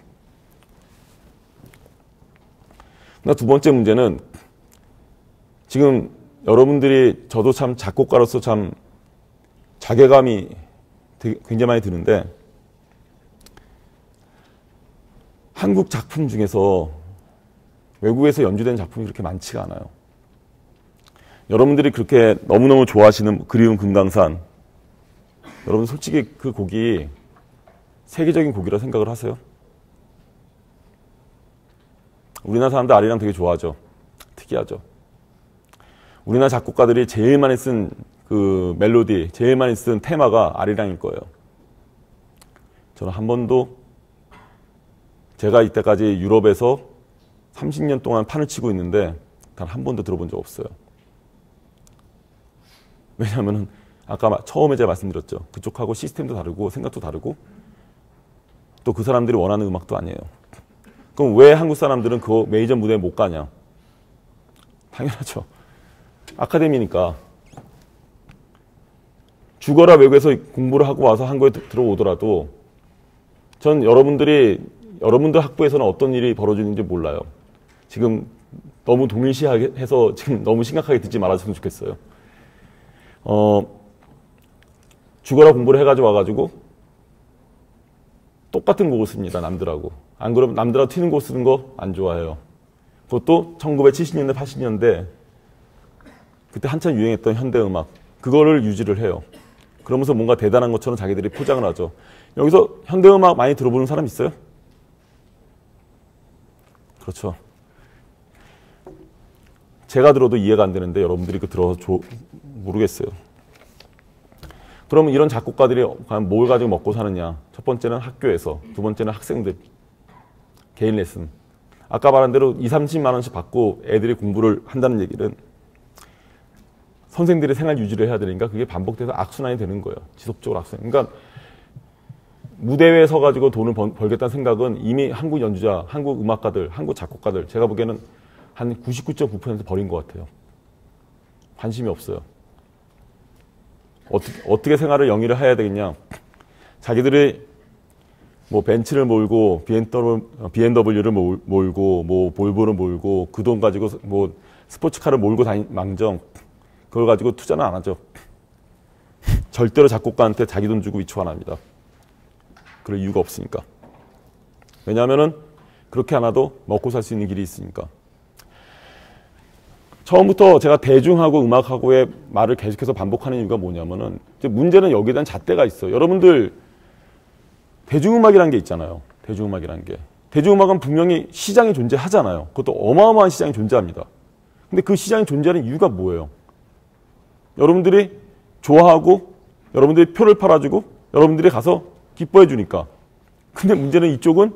그러나 두 번째 문제는 지금 여러분들이 저도 참 작곡가로서 참 자괴감이 굉장히 많이 드는데 한국 작품 중에서 외국에서 연주된 작품이 그렇게 많지가 않아요. 여러분들이 그렇게 너무너무 좋아하시는 그리운 금강산 여러분 솔직히 그 곡이 세계적인 곡이라 생각을 하세요? 우리나라 사람들 아리랑 되게 좋아하죠. 특이하죠. 우리나라 작곡가들이 제일 많이 쓴 그 멜로디, 제일 많이 쓴 테마가 아리랑일 거예요. 저는 한 번도 제가 이때까지 유럽에서 30년 동안 판을 치고 있는데 단 한 번도 들어본 적 없어요. 왜냐하면 아까 처음에 제가 말씀드렸죠. 그쪽하고 시스템도 다르고 생각도 다르고 또 그 사람들이 원하는 음악도 아니에요. 그럼 왜 한국 사람들은 그 메이저 무대에 못 가냐? 당연하죠. 아카데미니까. 죽어라 외국에서 공부를 하고 와서 한국에 들어오더라도 전 여러분들 학부에서는 어떤 일이 벌어지는지 몰라요. 지금 너무 동일시해서 지금 너무 심각하게 듣지 말아줬으면 좋겠어요. 죽어라 공부를 해가지고 와가지고 똑같은 곡을 씁니다. 남들하고. 안 그러면 남들하고 튀는 곡 쓰는 거 안 좋아해요. 그것도 1970년대, 80년대 그때 한참 유행했던 현대음악 그거를 유지를 해요. 그러면서 뭔가 대단한 것처럼 자기들이 포장을 하죠. 여기서 현대음악 많이 들어보는 사람 있어요? 그렇죠. 제가 들어도 이해가 안 되는데 여러분들이 그 들어서 모르겠어요. 그러면 이런 작곡가들이 과연 뭘 가지고 먹고 사느냐? 첫 번째는 학교에서, 두 번째는 학생들, 개인 레슨. 아까 말한 대로 20-30만 원씩 받고 애들이 공부를 한다는 얘기는 선생들이 생활 유지를 해야 되니까 그게 반복돼서 악순환이 되는 거예요. 지속적으로 악순환. 그러니까 무대 위에 서가지고 돈을 벌겠다는 생각은 이미 한국 연주자, 한국 음악가들, 한국 작곡가들 제가 보기에는 한 99.9% 버린 것 같아요. 관심이 없어요. 어떻게 생활을 영위를 해야 되겠냐. 자기들이 뭐 벤츠를 몰고 BMW를 몰고 뭐 볼보를 몰고 그 돈 가지고 뭐 스포츠카를 몰고 망정 그걸 가지고 투자는 안 하죠. 절대로 작곡가한테 자기 돈 주고 위초 안 합니다. 그럴 이유가 없으니까. 왜냐하면은 그렇게 안 해도 먹고 살 수 있는 길이 있으니까. 처음부터 제가 대중하고 음악하고의 말을 계속해서 반복하는 이유가 뭐냐면은 이제 문제는 여기에 대한 잣대가 있어요. 여러분들 대중음악이라는 게 있잖아요. 대중음악이라는 게. 대중음악은 분명히 시장이 존재하잖아요. 그것도 어마어마한 시장이 존재합니다. 근데 그 시장이 존재하는 이유가 뭐예요? 여러분들이 좋아하고 여러분들이 표를 팔아주고 여러분들이 가서 기뻐해 주니까. 근데 문제는 이쪽은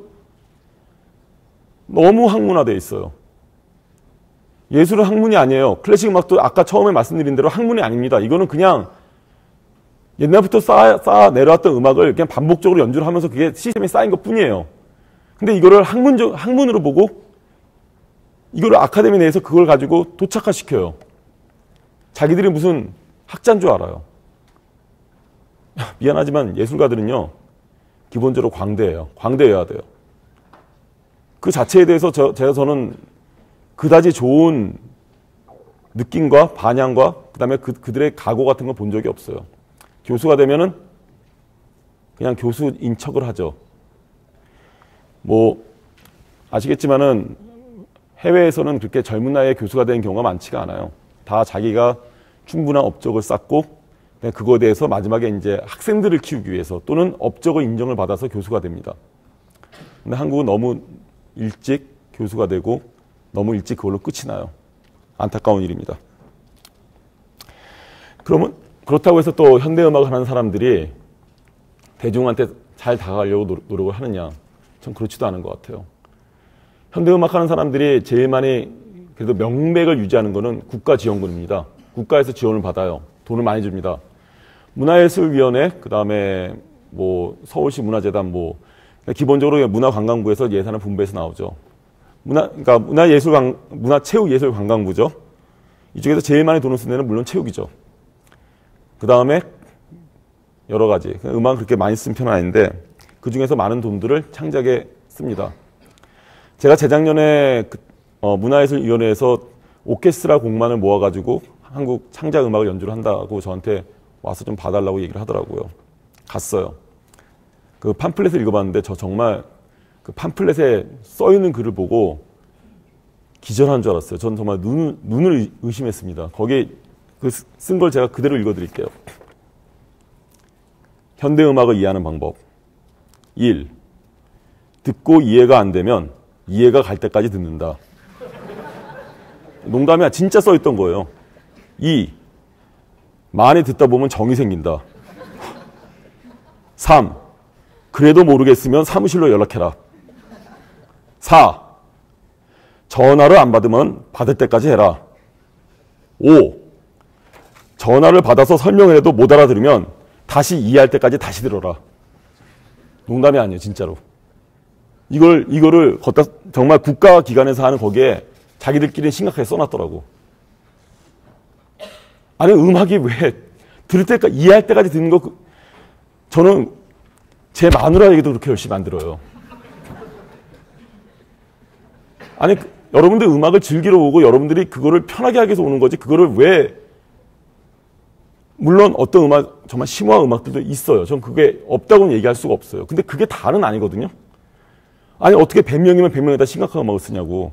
너무 학문화되어 있어요. 예술은 학문이 아니에요. 클래식 음악도 아까 처음에 말씀드린 대로 학문이 아닙니다. 이거는 그냥 옛날부터 쌓아 내려왔던 음악을 그냥 반복적으로 연주를 하면서 그게 시스템에 쌓인 것 뿐이에요. 근데 이거를 학문으로 보고 이거를 아카데미 내에서 그걸 가지고 도착화시켜요. 자기들이 무슨 학자인 줄 알아요. 미안하지만 예술가들은요, 기본적으로 광대예요. 광대여야 돼요. 그 자체에 대해서 저는 그다지 좋은 느낌과 반향과 그다음에 그들의 각오 같은 거 본 적이 없어요. 교수가 되면은 그냥 교수인 척을 하죠. 뭐 아시겠지만은 해외에서는 그렇게 젊은 나이에 교수가 되는 경우가 많지가 않아요. 다 자기가 충분한 업적을 쌓고 그거에 대해서 마지막에 이제 학생들을 키우기 위해서 또는 업적을 인정을 받아서 교수가 됩니다. 근데 한국은 너무 일찍 교수가 되고 너무 일찍 그걸로 끝이 나요. 안타까운 일입니다. 그러면 그렇다고 해서 또 현대음악을 하는 사람들이 대중한테 잘 다가가려고 노력을 하느냐? 전 그렇지도 않은 것 같아요. 현대음악 하는 사람들이 제일 많이 그래도 명맥을 유지하는 거는 국가지원금입니다. 국가에서 지원을 받아요. 돈을 많이 줍니다. 문화예술위원회, 그 다음에 뭐 서울시 문화재단 뭐 기본적으로 문화관광부에서 예산을 분배해서 나오죠. 그러니까 문화체육예술관광부죠. 이쪽에서 제일 많이 돈을 쓰는 데는 물론 체육이죠. 그 다음에 여러 가지 음악은 그렇게 많이 쓴 편은 아닌데 그 중에서 많은 돈들을 창작에 씁니다. 제가 재작년에 문화예술위원회에서 오케스트라 곡만을 모아가지고 한국 창작음악을 연주를 한다고 저한테 와서 좀 봐달라고 얘기를 하더라고요. 갔어요. 그 팜플렛을 읽어봤는데 저 정말 그 팜플렛에 써있는 글을 보고 기절한 줄 알았어요. 저는 정말 눈을 의심했습니다. 거기에 그 쓴 걸 제가 그대로 읽어드릴게요. 현대음악을 이해하는 방법. 1. 듣고 이해가 안 되면 이해가 갈 때까지 듣는다. 농담이 아니라 진짜 써있던 거예요. 2. 많이 듣다 보면 정이 생긴다. 3. 그래도 모르겠으면 사무실로 연락해라. 4. 전화를 안 받으면 받을 때까지 해라. 5. 전화를 받아서 설명을 해도 못 알아들으면 다시 이해할 때까지 다시 들어라. 농담이 아니에요, 진짜로. 이거를 걷다 정말 국가기관에서 하는 거기에 자기들끼리 심각하게 써놨더라고. 아니, 음악이 왜 들을 때까지, 이해할 때까지 듣는 거, 저는 제 마누라 얘기도 그렇게 열심히 안 들어요. 아니, 여러분들 음악을 즐기러 오고 여러분들이 그거를 편하게 하기 위해서 오는 거지, 그거를 왜, 물론 어떤 음악, 정말 심오한 음악들도 있어요. 전 그게 없다고는 얘기할 수가 없어요. 근데 그게 다는 아니거든요. 아니, 어떻게 100명이면 100명에다 심각한 음악을 쓰냐고.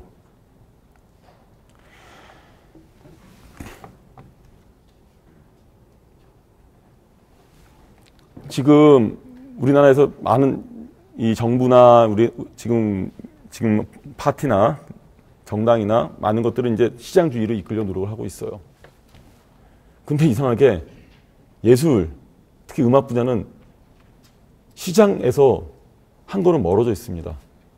지금 우리나라에서 많은 이 정부나 우리 지금 파티나 정당이나 많은 것들은 이제 시장주의로 이끌려 노력을 하고 있어요. 근데 이상하게 예술, 특히 음악 분야는 시장에서 한 걸음 멀어져 있습니다.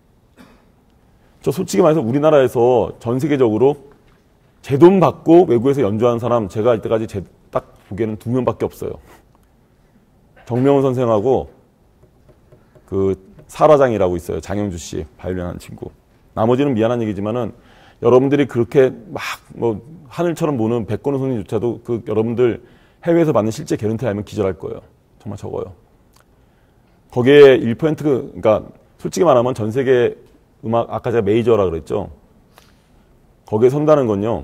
저 솔직히 말해서 우리나라에서 전 세계적으로 제 돈 받고 외국에서 연주하는 사람 제가 이때까지 딱 보기에는 2명밖에 없어요. 정명훈 선생하고 그 사라장이라고 있어요. 장영주 씨, 바이올린 하는 친구. 나머지는 미안한 얘기지만은 여러분들이 그렇게 막 뭐 하늘처럼 보는 백건우 선생님조차도 그 여러분들 해외에서 받는 실제 개런티 알면 기절할 거예요. 정말 적어요. 거기에 1% 그러니까 솔직히 말하면 전 세계 음악 아까 제가 메이저라 그랬죠. 거기에 선다는 건요.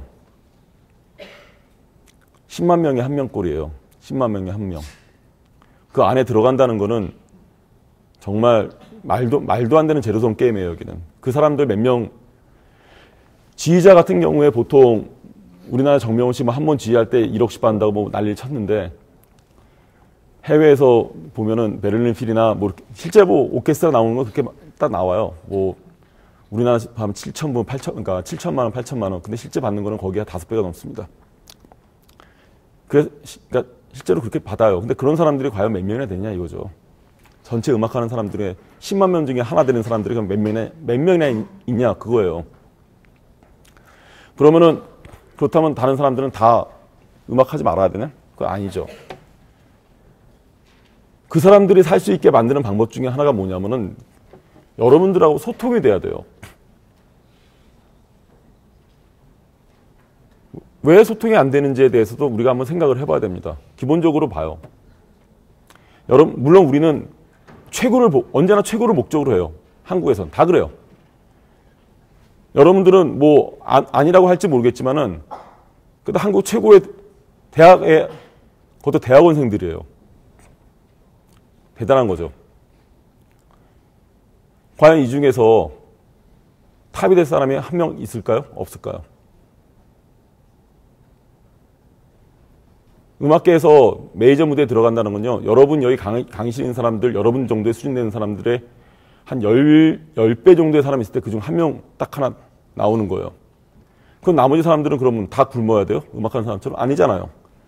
10만 명에 한 명꼴이에요. 10만 명에 한 명. 그 안에 들어간다는 거는 정말 말도 안 되는 제로섬 게임이에요, 여기는. 그 사람들 몇 명, 지휘자 같은 경우에 보통 우리나라 정명훈 씨 한 번 지휘할 때 1억씩 받는다고 뭐 난리를 쳤는데 해외에서 보면은 베를린 필이나 뭐 실제 뭐 오케스트라 나오는 거 그렇게 딱 나와요. 뭐 우리나라 하면 7,000분, 8천, 그러니까 7천만 원, 8천만 원. 근데 실제 받는 거는 거기가 5배가 넘습니다. 그러니까 실제로 그렇게 받아요. 근데 그런 사람들이 과연 몇 명이나 되냐 이거죠. 전체 음악하는 사람들의 10만 명 중에 하나 되는 사람들이 몇 명이나 있냐 그거예요. 그러면은 그렇다면 다른 사람들은 다 음악하지 말아야 되냐? 그거 아니죠. 그 사람들이 살 수 있게 만드는 방법 중에 하나가 뭐냐면은 여러분들하고 소통이 돼야 돼요. 왜 소통이 안 되는지에 대해서도 우리가 한번 생각을 해봐야 됩니다. 기본적으로 봐요. 여러분, 물론 우리는 언제나 최고를 목적으로 해요. 한국에선. 다 그래요. 여러분들은 뭐, 아니라고 할지 모르겠지만은, 그래도 한국 최고의 대학에, 그것도 대학원생들이에요. 대단한 거죠. 과연 이 중에서 탑이 될 사람이 한 명 있을까요? 없을까요? 음악계에서 메이저 무대에 들어간다는 건요, 여러분 여기 강의실인 사람들, 여러분 정도의 수준 되는 사람들의 한 10배 정도의 사람이 있을 때 그중 한 명 딱 하나 나오는 거예요. 그럼 나머지 사람들은 그러면 다 굶어야 돼요? 음악하는 사람처럼? 아니잖아요.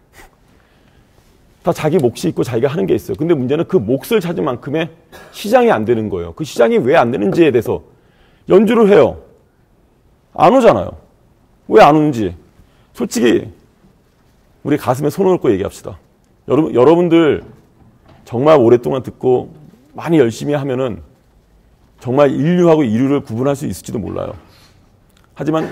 다 자기 몫이 있고 자기가 하는 게 있어요. 근데 문제는 그 몫을 찾은 만큼의 시장이 안 되는 거예요. 그 시장이 왜 안 되는지에 대해서 연주를 해요. 안 오잖아요. 왜 안 오는지. 솔직히 우리 가슴에 손을 얹고 얘기합시다. 여러분들 정말 오랫동안 듣고 많이 열심히 하면은 정말 인류하고 이류를 구분할 수 있을지도 몰라요. 하지만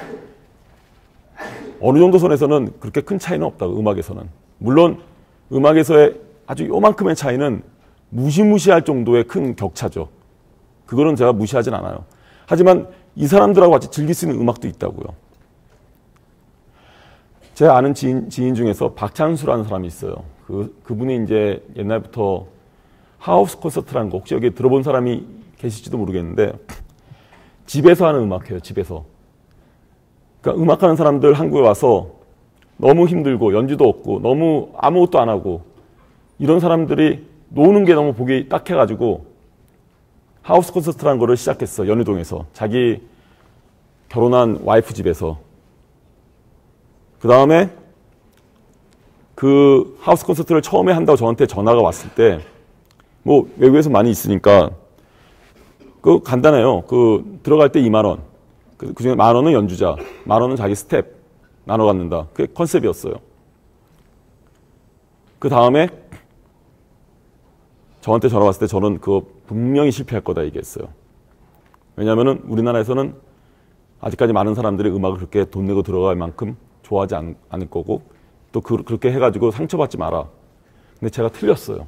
어느 정도 선에서는 그렇게 큰 차이는 없다고, 음악에서는. 물론 음악에서의 아주 요만큼의 차이는 무시무시할 정도의 큰 격차죠. 그거는 제가 무시하진 않아요. 하지만 이 사람들하고 같이 즐길 수 있는 음악도 있다고요. 제 아는 지인 중에서 박찬수라는 사람이 있어요. 그분이 이제 옛날부터 하우스 콘서트라는 거 혹시 여기 들어본 사람이 계실지도 모르겠는데 집에서 하는 음악이에요. 집에서. 그러니까 음악하는 사람들 한국에 와서 너무 힘들고 연주도 없고 너무 아무것도 안 하고 이런 사람들이 노는 게 너무 보기 딱해가지고 하우스 콘서트라는 거를 시작했어. 연희동에서. 자기 결혼한 와이프 집에서. 그 다음에 그 하우스 콘서트를 처음에 한다고 저한테 전화가 왔을 때 뭐 외국에서 많이 있으니까 그 간단해요. 그 들어갈 때 2만 원. 그 중에 10,000원은 연주자, 10,000원은 자기 스텝 나눠 갖는다. 그게 컨셉이었어요. 그 다음에 저한테 전화 왔을 때 저는 그거 분명히 실패할 거다 얘기했어요. 왜냐하면은 우리나라에서는 아직까지 많은 사람들이 음악을 그렇게 돈 내고 들어갈 만큼 좋아하지 않을 거고 또 그렇게 해가지고 상처받지 마라. 근데 제가 틀렸어요.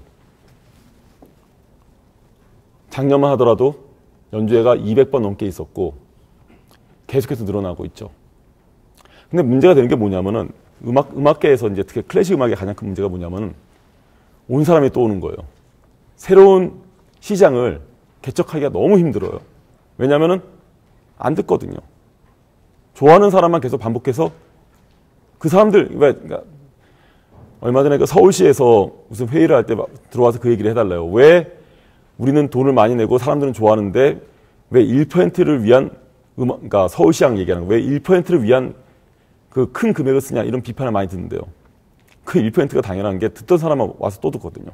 작년만 하더라도 연주회가 200번 넘게 있었고 계속해서 늘어나고 있죠. 근데 문제가 되는 게 뭐냐면은 음악계에서 이제 특히 클래식 음악의 가장 큰 문제가 뭐냐면은 온 사람이 또 오는 거예요. 새로운 시장을 개척하기가 너무 힘들어요. 왜냐면은 안 듣거든요. 좋아하는 사람만 계속 반복해서 그 사람들, 그러니까 얼마 전에 그 서울시에서 무슨 회의를 할 때 들어와서 그 얘기를 해달래요. 왜 우리는 돈을 많이 내고 사람들은 좋아하는데 왜 1%를 위한 그러니까 서울시장 얘기하는 거 왜 1%를 위한 그 큰 금액을 쓰냐 이런 비판을 많이 듣는데요. 그 1%가 당연한 게 듣던 사람은 와서 또 듣거든요.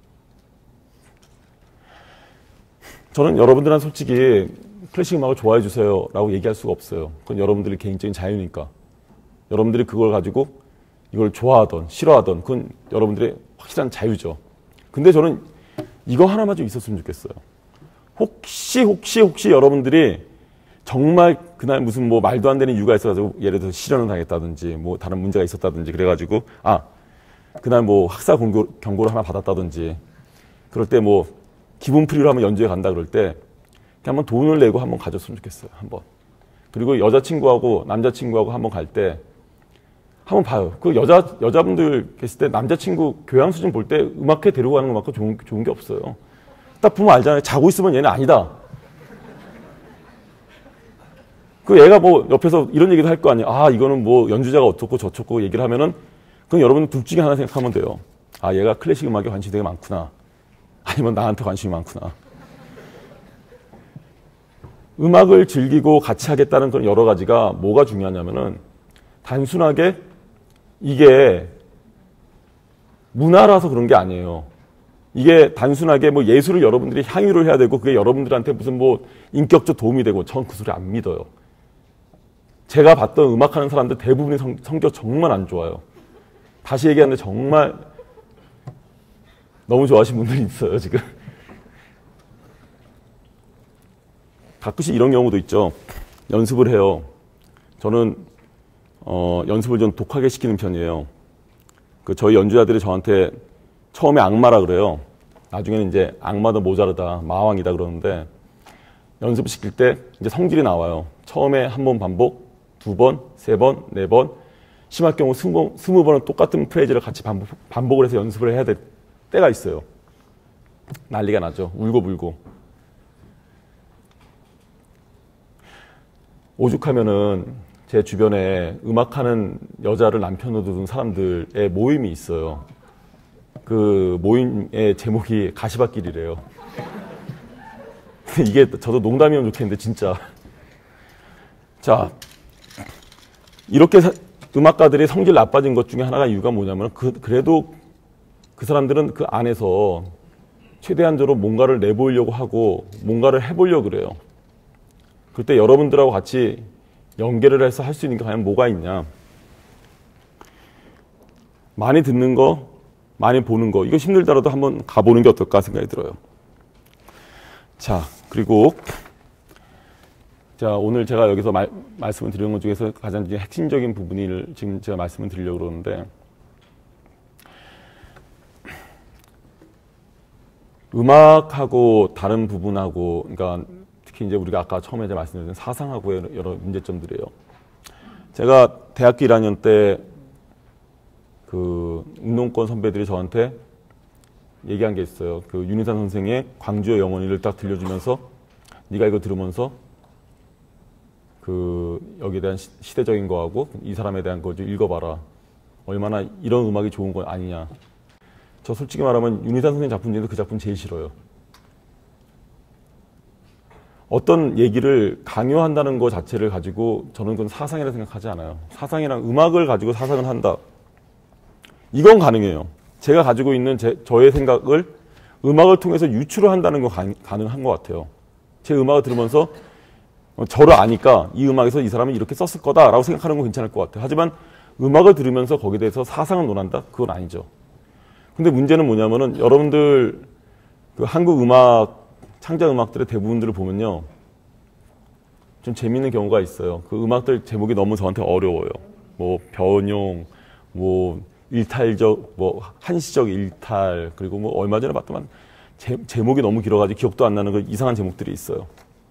저는 여러분들은 솔직히 클래식 음악을 좋아해 주세요 라고 얘기할 수가 없어요. 그건 여러분들의 개인적인 자유니까. 여러분들이 그걸 가지고 이걸 좋아하던 싫어하던 그건 여러분들의 확실한 자유죠. 근데 저는 이거 하나만 좀 있었으면 좋겠어요. 혹시 여러분들이 정말 그날 무슨 뭐 말도 안 되는 이유가 있어가지고 예를 들어서 실현을 당했다든지 뭐 다른 문제가 있었다든지 그래가지고 그날 뭐 학사 경고를 하나 받았다든지 그럴 때 뭐 기분 풀이로 한번 연주회 간다 그럴 때 그냥 한번 돈을 내고 한번 가졌으면 좋겠어요. 한번. 그리고 여자친구하고 남자친구하고 한번 갈 때 한번 봐요. 그 여자분들 계실 때 남자친구 교양 수준 볼 때 음악회 데리고 가는 것만큼 좋은 게 없어요. 딱 보면 알잖아요. 자고 있으면 얘는 아니다. 그 얘가 뭐 옆에서 이런 얘기도 할 거 아니에요. 이거는 뭐 연주자가 어떻고 저쩌고 얘기를 하면은 그럼 여러분 둘 중에 하나 생각하면 돼요. 얘가 클래식 음악에 관심이 되게 많구나. 아니면 나한테 관심이 많구나. 음악을 즐기고 같이 하겠다는 그런 여러 가지가 뭐가 중요하냐면은 단순하게 이게 문화라서 그런 게 아니에요. 이게 단순하게 뭐 예술을 여러분들이 향유를 해야 되고 그게 여러분들한테 무슨 뭐 인격적 도움이 되고 전 그 소리 안 믿어요. 제가 봤던 음악하는 사람들 대부분이 성격 정말 안 좋아요. 다시 얘기하는데 정말 너무 좋아하시는 분들이 있어요, 지금. 가끔씩 이런 경우도 있죠. 연습을 해요. 저는 연습을 좀 독하게 시키는 편이에요. 저희 연주자들이 저한테 처음에 악마라 그래요. 나중에는 이제 악마도 모자르다, 마왕이다 그러는데 연습을 시킬 때 이제 성질이 나와요. 처음에 한 번 반복, 2번, 3번, 4번, 심할 경우 20번은 똑같은 프레이즈를 같이 반복을 해서 연습을 해야 될 때가 있어요. 난리가 나죠. 울고불고. 오죽하면은 제 주변에 음악하는 여자를 남편으로 둔 사람들의 모임이 있어요. 그 모임의 제목이 가시밭길이래요. 이게 저도 농담이면 좋겠는데 진짜. 자, 이렇게 음악가들이 성질 나빠진 것 중에 하나가 이유가 뭐냐면 그래도 그 사람들은 그 안에서 최대한적으로 뭔가를 내보이려고 하고 뭔가를 해보려고 그래요. 그때 여러분들하고 같이 연계를 해서 할 수 있는 게 과연 뭐가 있냐. 많이 듣는 거, 많이 보는 거, 이거 힘들더라도 한번 가보는 게 어떨까 생각이 들어요. 자, 그리고 자, 오늘 제가 여기서 말씀을 드리는 것 중에서 가장 핵심적인 부분을 지금 제가 말씀을 드리려고 그러는데 음악하고 다른 부분하고 그러니까 특히 이제 우리가 아까 처음에 말씀드린 사상하고의 여러 문제점들이에요. 제가 대학교 1학년 때 그 운동권 선배들이 저한테 얘기한 게 있어요. 그 윤희산 선생의 광주의 영원히를 딱 들려주면서 네가 이거 들으면서 그 여기에 대한 시대적인 거하고 이 사람에 대한 거 좀 읽어봐라. 얼마나 이런 음악이 좋은 거 아니냐. 저 솔직히 말하면 윤희산 선생님 작품 중에서 그 작품 제일 싫어요. 어떤 얘기를 강요한다는 것 자체를 가지고 저는 그건 사상이라고 생각하지 않아요. 사상이랑 음악을 가지고 사상을 한다. 이건 가능해요. 제가 가지고 있는 저의 생각을 음악을 통해서 유추를 한다는 건 가능한 것 같아요. 제 음악을 들으면서 저를 아니까 이 음악에서 이 사람은 이렇게 썼을 거다라고 생각하는 건 괜찮을 것 같아요. 하지만 음악을 들으면서 거기에 대해서 사상을 논한다? 그건 아니죠. 근데 문제는 뭐냐면은 여러분들 그 한국 음악, 창작 음악들의 대부분들을 보면요. 좀 재밌는 경우가 있어요. 그 음악들 제목이 너무 저한테 어려워요. 뭐 변용, 뭐 일탈적, 뭐 한시적 일탈, 그리고 뭐 얼마 전에 봤더만 제목이 너무 길어가지고 기억도 안 나는 그 이상한 제목들이 있어요.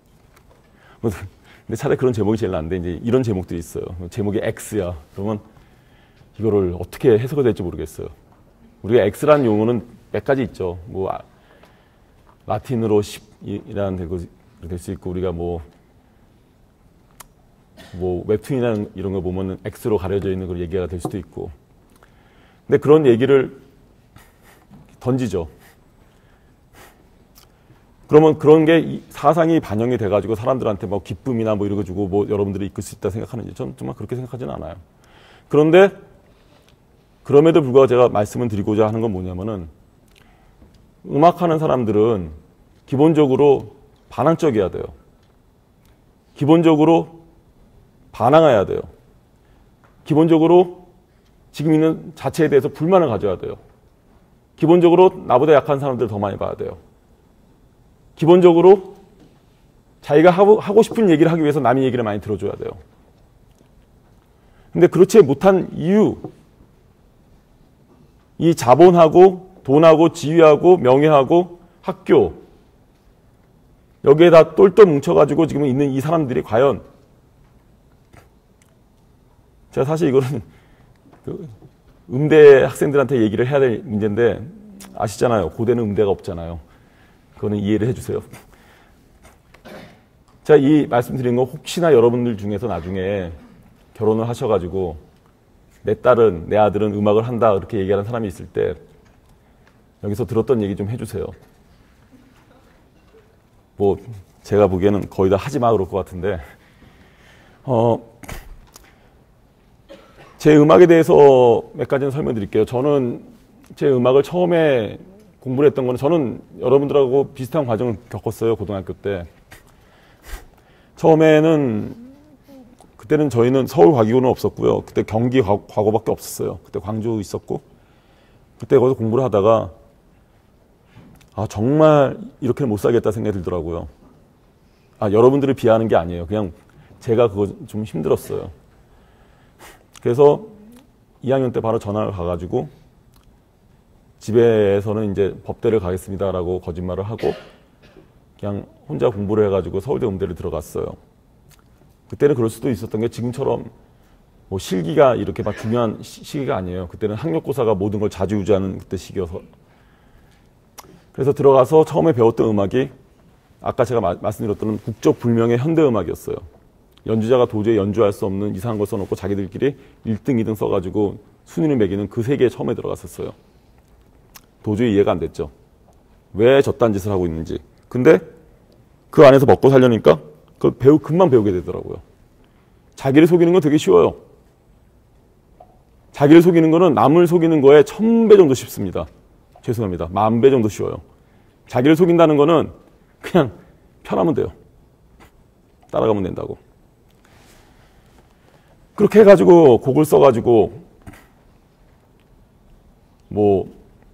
근데 차라리 그런 제목이 제일 나은데 이제 이런 제목들이 있어요. 제목이 X야. 그러면 이거를 어떻게 해석이 될지 모르겠어요. 우리가 X라는 용어는 몇 가지 있죠. 뭐 라틴어로 10이라는 될 수 있고 우리가 뭐 웹툰이나 이런 거 보면 X로 가려져 있는 그런 얘기가 될 수도 있고. 근데 그런 얘기를 던지죠. 그러면 그런 게 사상이 반영이 돼가지고 사람들한테 뭐 기쁨이나 뭐 이런 거 주고 뭐 여러분들이 이끌 수 있다 생각하는지 저는 정말 그렇게 생각하지는 않아요. 그런데 그럼에도 불구하고 제가 말씀을 드리고자 하는 건 뭐냐면은 음악하는 사람들은 기본적으로 반항적이어야 돼요. 기본적으로 반항해야 돼요. 기본적으로 지금 있는 자체에 대해서 불만을 가져야 돼요. 기본적으로 나보다 약한 사람들을 더 많이 봐야 돼요. 기본적으로 자기가 하고 싶은 얘기를 하기 위해서 남의 얘기를 많이 들어줘야 돼요. 근데 그렇지 못한 이유, 이 자본하고 돈하고 지위하고 명예하고 학교, 여기에 다 똘똘 뭉쳐가지고 지금 있는 이 사람들이 과연, 제가 사실 이거는 음대 학생들한테 얘기를 해야 될 문제인데, 아시잖아요. 고대는 음대가 없잖아요. 그거는 이해를 해주세요. 제가 이 말씀드린 거 혹시나 여러분들 중에서 나중에 결혼을 하셔가지고 내 딸은, 내 아들은 음악을 한다 그렇게 얘기하는 사람이 있을 때 여기서 들었던 얘기 좀 해주세요. 뭐 제가 보기에는 거의 다 하지 마 그럴 것 같은데, 제 음악에 대해서 몇 가지는 설명드릴게요. 저는 제 음악을 처음에 공부를 했던 거는, 저는 여러분들하고 비슷한 과정을 겪었어요. 고등학교 때. 처음에는, 그때는 저희는 서울 과기고는 없었고요. 그때 경기 과고밖에 없었어요. 그때 광주 있었고, 그때 거기서 공부를 하다가 아, 정말 이렇게는 못 살겠다 생각이 들더라고요. 아, 여러분들을 비하하는 게 아니에요. 그냥 제가 그거 좀 힘들었어요. 그래서 2학년 때 바로 전학을 가가지고 집에서는 이제 법대를 가겠습니다라고 거짓말을 하고 그냥 혼자 공부를 해가지고 서울대 음대를 들어갔어요. 그때는 그럴 수도 있었던 게 지금처럼 뭐 실기가 이렇게 막 중요한 시기가 아니에요. 그때는 학력고사가 모든 걸 좌지우지하는 그때 시기여서. 그래서 들어가서 처음에 배웠던 음악이 아까 제가 말씀드렸던 국적불명의 현대음악이었어요. 연주자가 도저히 연주할 수 없는 이상한 걸 써놓고 자기들끼리 1등, 2등 써가지고 순위를 매기는 그 세계에 처음에 들어갔었어요. 도저히 이해가 안 됐죠. 왜 저딴 짓을 하고 있는지. 근데 그 안에서 먹고 살려니까 그걸 금방 배우게 되더라고요. 자기를 속이는 건 되게 쉬워요. 자기를 속이는 거는 남을 속이는 거에 1000배 정도 쉽습니다. 죄송합니다. 10,000배 정도 쉬워요. 자기를 속인다는 거는 그냥 편하면 돼요. 따라가면 된다고. 그렇게 해가지고 곡을 써가지고 뭐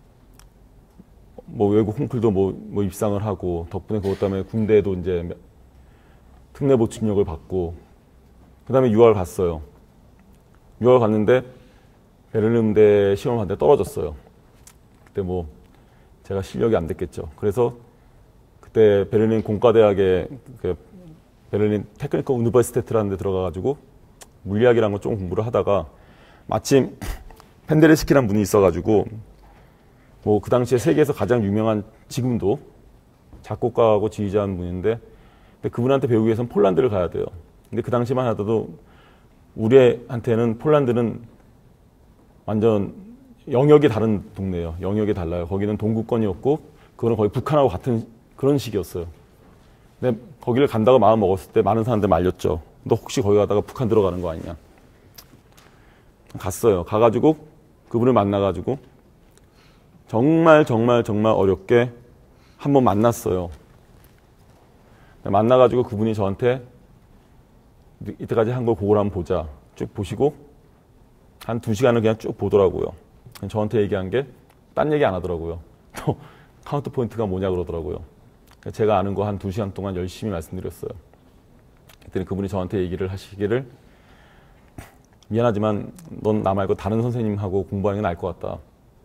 외국 콩쿨도 뭐 입상을 하고, 덕분에 그것 때문에 군대에도 이제 특례 보충력을 받고, 그 다음에 유학을 갔어요. 유학을 갔는데 베를린 음대 시험을 봤는데 떨어졌어요. 그때 뭐 제가 실력이 안 됐겠죠. 그래서 그때 베를린 공과대학에 베를린 테크니컬 우니버시테트라는 데 들어가가지고 물리학이라는 거 좀 공부를 하다가 마침 펜데레스키라는 분이 있어가지고 뭐 그 당시에 세계에서 가장 유명한, 지금도 작곡가하고 지휘자한 분인데, 근데 그분한테 배우기 위해서는 폴란드를 가야 돼요. 근데 그 당시만 하더라도 우리한테는 폴란드는 완전 영역이 다른 동네예요. 영역이 달라요. 거기는 동구권이었고 그거는 거의 북한하고 같은 그런 식이었어요. 근데 거기를 간다고 마음 먹었을 때 많은 사람들 말렸죠. 너 혹시 거기 가다가 북한 들어가는 거 아니냐. 갔어요. 가가지고 그분을 만나가지고 정말 어렵게 한번 만났어요. 만나가지고 그분이 저한테 이때까지 한 걸 그걸 한번 보자. 쭉 보시고 한 2시간을 그냥 쭉 보더라고요. 저한테 얘기한 게 딴 얘기 안 하더라고요. 또 카운트 포인트가 뭐냐 그러더라고요. 제가 아는 거 한 2시간 동안 열심히 말씀드렸어요. 그랬더니 그분이 저한테 얘기를 하시기를, 미안하지만 넌 나 말고 다른 선생님하고 공부하는 게 나을 것 같다.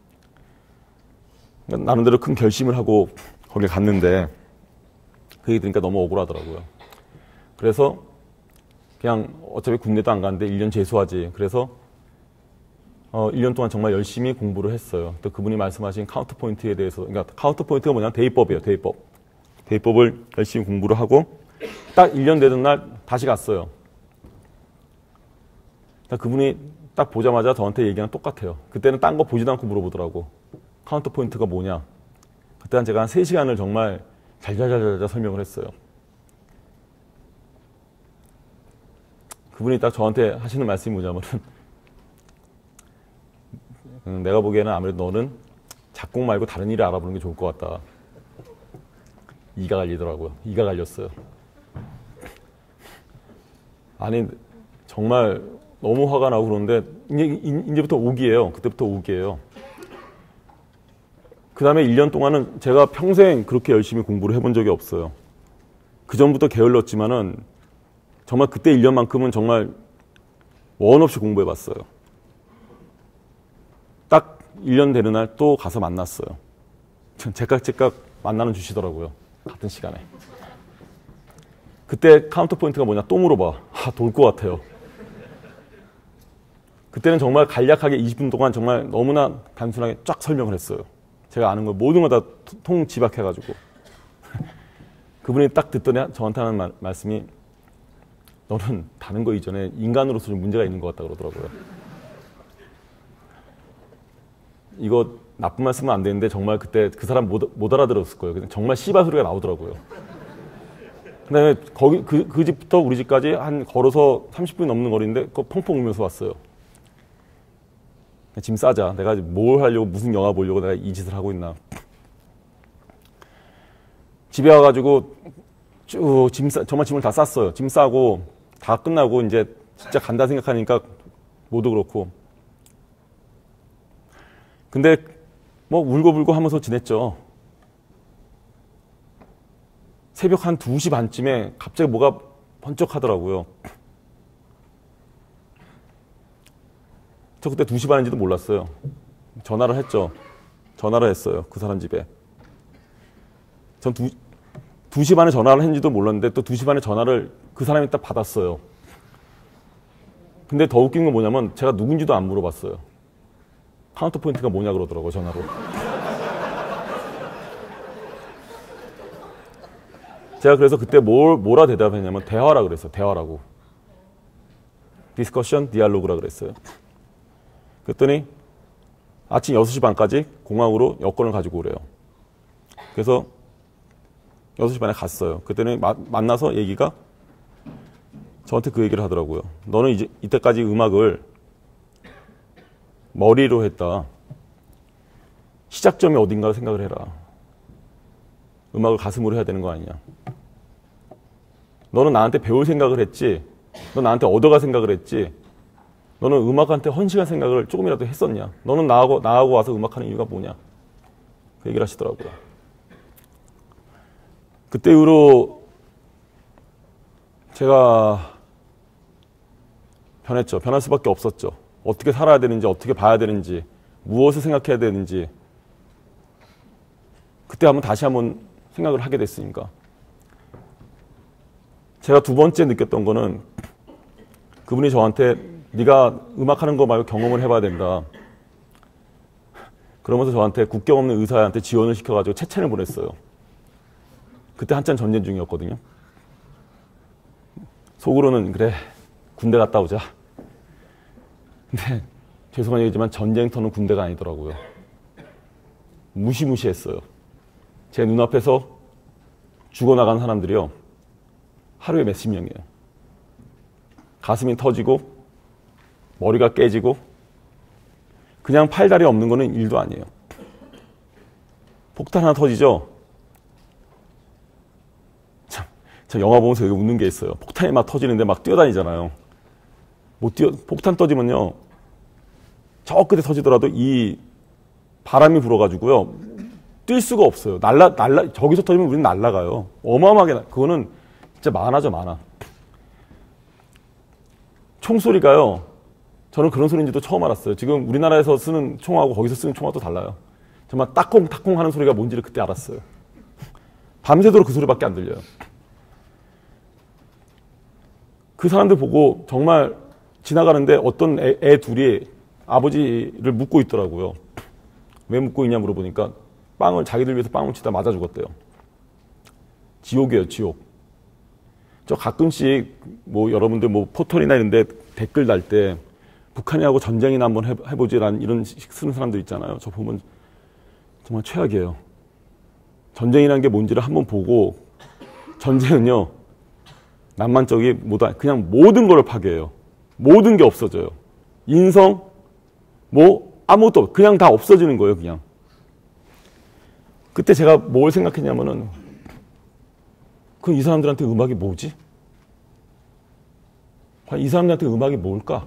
그러니까 나름대로 큰 결심을 하고 거길 갔는데 그 얘기 들으니까 너무 억울하더라고요. 그래서 그냥 어차피 군대도 안 가는데 1년 재수하지. 그래서 1년 동안 정말 열심히 공부를 했어요. 또 그분이 말씀하신 카운트 포인트에 대해서, 그러니까 카운트 포인트가 뭐냐면 대입법이에요. 대입법. 대입법을 열심히 공부를 하고 딱 1년 되던 날 다시 갔어요. 그분이 딱 보자마자 저한테 얘기랑 똑같아요. 그때는 딴 거 보지도 않고 물어보더라고. 카운트 포인트가 뭐냐. 그때 제가 한 3시간을 정말 잘 설명을 했어요. 그분이 딱 저한테 하시는 말씀이 뭐냐면은 내가 보기에는 아무래도 너는 작곡 말고 다른 일을 알아보는 게 좋을 것 같다. 이가 갈리더라고요. 이가 갈렸어요. 아니 정말 너무 화가 나고 그러는데 이제부터 오기예요. 그때부터 오기예요. 그 다음에 1년 동안은 제가 평생 그렇게 열심히 공부를 해본 적이 없어요. 그 전부터 게을렀지만은 정말 그때 1년만큼은 정말 원 없이 공부해봤어요. 딱 1년 되는 날 또 가서 만났어요. 제깍제깍 만나는 주시더라고요. 같은 시간에. 그때 카운터 포인트가 뭐냐 또 물어봐. 돌 것 같아요. 그때는 정말 간략하게 20분 동안 정말 너무나 단순하게 쫙 설명을 했어요. 제가 아는 걸 모든 걸 다 통지박해가지고. 그분이 딱 듣더니 저한테 하는 말씀이 너는 다른 거 이전에 인간으로서 좀 문제가 있는 것 같다 그러더라고요. 이거 나쁜 말 쓰면 안 되는데 정말 그때 그 사람 못 알아들었을 거예요. 정말 씨발 소리가 나오더라고요. 근데 거기 그 집부터 우리 집까지 한 걸어서 30분이 넘는 거리인데 그거 펑펑 울면서 왔어요. 짐 싸자. 내가 뭘 하려고 무슨 영화 보려고 내가 이 짓을 하고 있나. 집에 와가지고 쭉 정말 짐을 다 쌌어요. 짐 싸고 다 끝나고 이제 진짜 간다 생각하니까 모두 그렇고. 근데 뭐 울고불고 하면서 지냈죠. 새벽 한 2시 반쯤에 갑자기 뭐가 번쩍 하더라고요. 저 그때 2시 반인지도 몰랐어요. 전화를 했죠. 전화를 했어요. 그 사람 집에. 전 2시 반에 전화를 했는지도 몰랐는데 또 2시 반에 전화를 그 사람이 딱 받았어요. 근데 더 웃긴 건 뭐냐면 제가 누군지도 안 물어봤어요. 카운터 포인트가 뭐냐 그러더라고요, 전화로. 제가 그래서 그때 뭐라 대답했냐면 대화라 그랬어요. 대화라고. 디스커션, 디알로그라 그랬어요. 그랬더니 아침 6시 반까지 공항으로 여권을 가지고 오래요. 그래서 6시 반에 갔어요. 그랬더니 만나서 얘기가 저한테 그 얘기를 하더라고요. 너는 이제 이때까지 음악을 머리로 했다. 시작점이 어딘가 생각을 해라. 음악을 가슴으로 해야 되는 거 아니냐. 너는 나한테 배울 생각을 했지. 너 나한테 얻어갈 생각을 했지. 너는 음악한테 헌신할 생각을 조금이라도 했었냐. 너는 나하고 와서 음악하는 이유가 뭐냐. 그 얘기를 하시더라고요. 그때 이후로 제가 변했죠. 변할 수밖에 없었죠. 어떻게 살아야 되는지, 어떻게 봐야 되는지, 무엇을 생각해야 되는지. 그때 다시 한번 생각을 하게 됐으니까. 제가 두 번째 느꼈던 거는 그분이 저한테 네가 음악하는 거 말고 경험을 해봐야 된다. 그러면서 저한테 국경 없는 의사한테 지원을 시켜가지고 체첸을 보냈어요. 그때 한참 전쟁 중이었거든요. 속으로는 그래 군대 갔다 오자. 근데 죄송한 얘기지만 전쟁터는 군대가 아니더라고요. 무시무시했어요. 제 눈앞에서 죽어나간 사람들이요. 하루에 몇십 명이에요. 가슴이 터지고 머리가 깨지고 그냥 팔다리 없는 거는 일도 아니에요. 폭탄 하나 터지죠. 참, 저 영화 보면서 여기 웃는 게 있어요. 폭탄이 막 터지는데 막 뛰어다니잖아요. 폭탄 터지면요. 저 끝에 터지더라도 이 바람이 불어가지고요. 뛸 수가 없어요. 저기서 터지면 우리는 날아가요. 어마어마하게, 그거는 진짜 만화죠, 만화. 총소리가요. 저는 그런 소리인지도 처음 알았어요. 지금 우리나라에서 쓰는 총하고 거기서 쓰는 총하고 달라요. 정말 따콩따콩 하는 소리가 뭔지를 그때 알았어요. 밤새도록 그 소리밖에 안 들려요. 그 사람들 보고 정말 지나가는데 어떤 애 둘이 아버지를 묻고 있더라고요. 왜 묻고 있냐 물어보니까 자기들 위해서 빵을 치다 맞아 죽었대요. 지옥이에요, 지옥. 저 가끔씩 여러분들 포털이나 이런 데 댓글 달 때 북한이하고 전쟁이나 한번 해보지라는 이런 식 쓰는 사람들 있잖아요. 저 보면 정말 최악이에요. 전쟁이라는 게 뭔지를 한번 보고, 전쟁은요, 낭만적이 그냥 모든 걸 파괴해요. 모든 게 없어져요. 인성, 아무것도 없어요. 그냥 다 없어지는 거예요, 그냥. 그때 제가 뭘 생각했냐면은, 그럼 이 사람들한테 음악이 뭐지? 이 사람들한테 음악이 뭘까?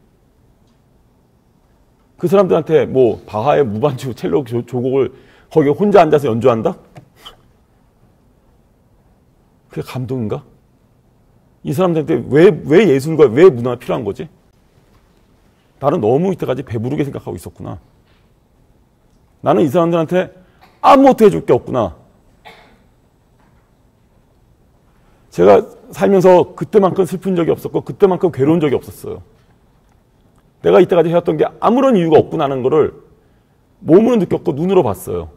그 사람들한테 바하의 무반주 첼로 조곡을 거기 혼자 앉아서 연주한다? 그게 감동인가? 이 사람들한테 왜 예술과 왜 문화가 필요한 거지? 나는 너무 이때까지 배부르게 생각하고 있었구나. 나는 이 사람들한테 아무것도 해줄 게 없구나. 제가 살면서 그때만큼 슬픈 적이 없었고 그때만큼 괴로운 적이 없었어요. 내가 이때까지 해왔던 게 아무런 이유가 없구나 하는 거를 몸으로 느꼈고 눈으로 봤어요.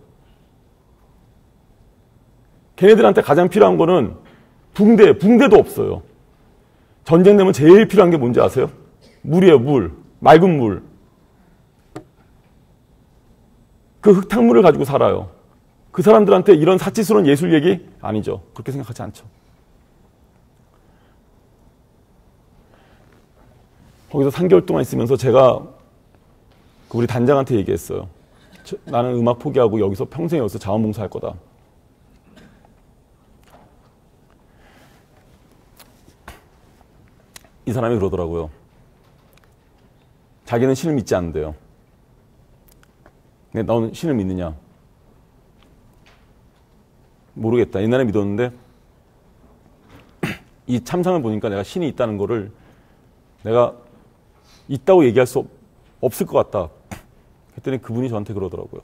걔네들한테 가장 필요한 거는 붕대도 없어요. 전쟁 되면 제일 필요한 게 뭔지 아세요? 물이에요, 물. 맑은 물. 그 흙탕물을 가지고 살아요. 그 사람들한테 이런 사치스러운 예술 얘기? 아니죠. 그렇게 생각하지 않죠. 거기서 3개월 동안 있으면서 제가 우리 단장한테 얘기했어요. 나는 음악 포기하고 여기서 평생 여기서 자원봉사할 거다. 이 사람이 그러더라고요. 자기는 신을 믿지 않는데요. 근데 너는 신을 믿느냐? 모르겠다. 옛날에 믿었는데 이 참상을 보니까 내가 신이 있다는 거를 내가 있다고 얘기할 수 없을 것 같다. 했더니 그분이 저한테 그러더라고요.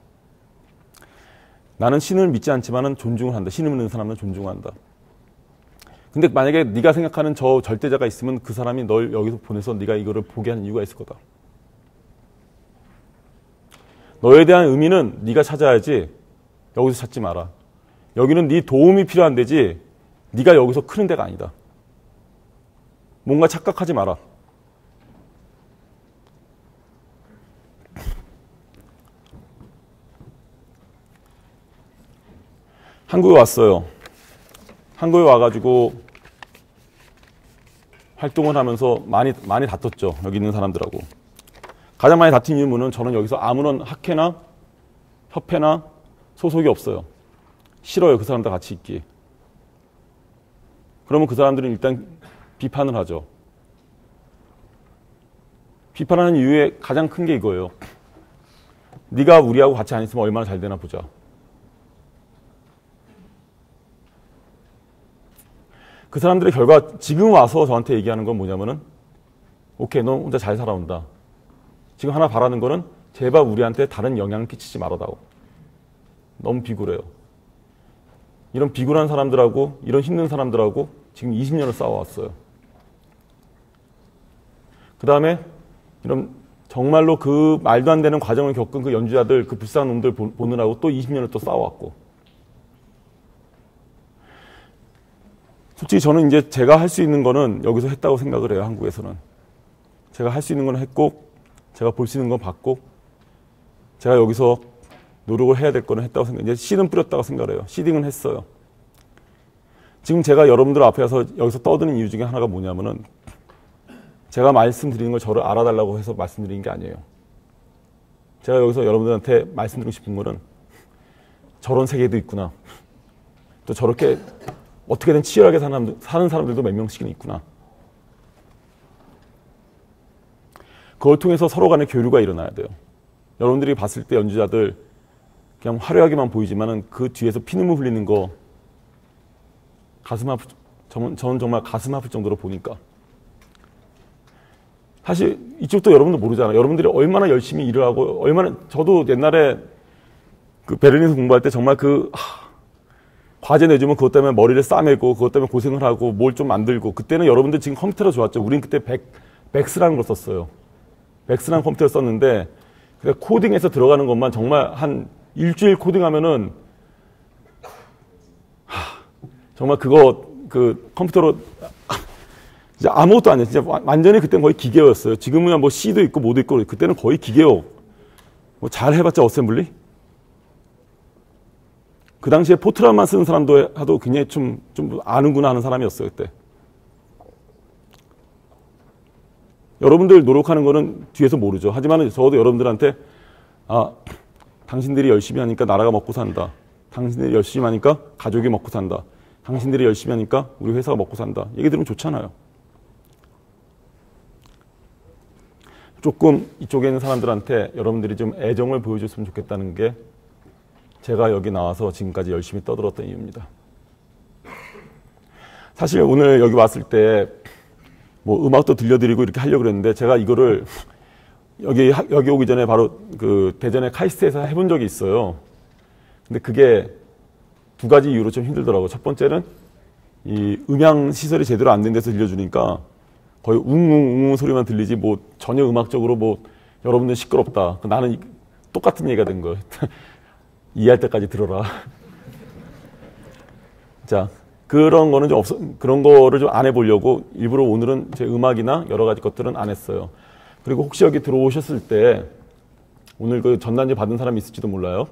나는 신을 믿지 않지만은 존중을 한다. 신을 믿는 사람은 존중한다. 근데 만약에 네가 생각하는 저 절대자가 있으면 그 사람이 널 여기서 보내서 네가 이거를 보게 하는 이유가 있을 거다. 너에 대한 의미는 네가 찾아야지 여기서 찾지 마라. 여기는 네 도움이 필요한 데지 네가 여기서 크는 데가 아니다. 뭔가 착각하지 마라. 한국에 왔어요. 한국에 와가지고 활동을 하면서 많이 다퉜죠. 여기 있는 사람들하고. 가장 많이 다툰 이유는 저는 여기서 아무런 학회나 협회나 소속이 없어요. 싫어요. 그 사람들 같이 있기. 그러면 그 사람들은 일단 비판을 하죠. 비판하는 이유의 가장 큰 게 이거예요. 네가 우리하고 같이 안 있으면 얼마나 잘 되나 보자. 그 사람들의 결과 지금 와서 저한테 얘기하는 건 뭐냐면은 오케이, 너 혼자 잘 살아온다. 지금 하나 바라는 거는 제발 우리한테 다른 영향을 끼치지 말아다오. 너무 비굴해요. 이런 비굴한 사람들하고 이런 힘든 사람들하고 지금 20년을 싸워왔어요. 그 다음에 이런 정말로 그 말도 안 되는 과정을 겪은 그 연주자들, 그 불쌍한 놈들 보느라고 또 20년을 또 싸워왔고. 솔직히 저는 이제 제가 할 수 있는 거는 여기서 했다고 생각을 해요. 한국에서는. 제가 할 수 있는 건 했고, 제가 볼 수 있는 건 봤고, 제가 여기서 노력을 해야 될 거는 했다고 생각해요. 이제 씨는 뿌렸다고 생각을 해요. 시딩은 했어요. 지금 제가 여러분들 앞에 와서 여기서 떠드는 이유 중에 하나가 뭐냐면은 제가 말씀드리는 걸 저를 알아달라고 해서 말씀드리는 게 아니에요. 제가 여기서 여러분들한테 말씀드리고 싶은 거는 저런 세계도 있구나. 또 저렇게 어떻게든 치열하게 사는 사람들도 몇 명씩은 있구나. 그걸 통해서 서로 간의 교류가 일어나야 돼요. 여러분들이 봤을 때 연주자들 그냥 화려하게만 보이지만은 그 뒤에서 피눈물 흘리는 거 가슴 아프, 저는 정말 가슴 아플 정도로 보니까. 사실 이쪽도 여러분들 모르잖아요. 여러분들이 얼마나 열심히 일을 하고 저도 옛날에 그 베를린에서 공부할 때 정말 과제 내주면 그것 때문에 머리를 싸매고 그것 때문에 고생을 하고 뭘 좀 만들고 그때는 여러분들 지금 컴퓨터가 좋았죠. 우린 그때 백스라는 걸 썼어요. 백스라는 컴퓨터를 썼는데 코딩에서 들어가는 것만 정말 한 일주일 코딩하면은 정말 그 컴퓨터로 진짜 아무것도 아니에요. 진짜 완전히 그때는 거의 기계였어요. 지금은 뭐 C도 있고 뭐도 있고 그때는 거의 기계요. 뭐 잘 해봤자 어셈블리? 그 당시에 포트란만 쓰는 사람도 하도 굉장히 좀 아는구나 하는 사람이었어요, 그때. 여러분들 노력하는 거는 뒤에서 모르죠. 하지만 적어도 여러분들한테, 당신들이 열심히 하니까 나라가 먹고 산다. 당신들이 열심히 하니까 가족이 먹고 산다. 당신들이 열심히 하니까 우리 회사가 먹고 산다. 얘기 들으면 좋잖아요. 조금 이쪽에 있는 사람들한테 여러분들이 좀 애정을 보여줬으면 좋겠다는 게 제가 여기 나와서 지금까지 열심히 떠들었던 이유입니다. 사실 오늘 여기 왔을 때 뭐 음악도 들려드리고 이렇게 하려고 그랬는데 제가 이거를 여기 오기 전에 바로 그 대전의 카이스트에서 해본 적이 있어요. 근데 그게 두 가지 이유로 좀 힘들더라고요. 첫 번째는 이 음향 시설이 제대로 안 된 데서 들려주니까 거의 웅웅웅 소리만 들리지 뭐 전혀 음악적으로 뭐 여러분들 시끄럽다. 나는 똑같은 얘기가 된 거예요. 이해할 때까지 들어라. 자, 그런 거는 좀 그런 거를 좀 안 해보려고 일부러 오늘은 제 음악이나 여러 가지 것들은 안 했어요. 그리고 혹시 여기 들어오셨을 때 오늘 그 전단지 받은 사람이 있을지도 몰라요.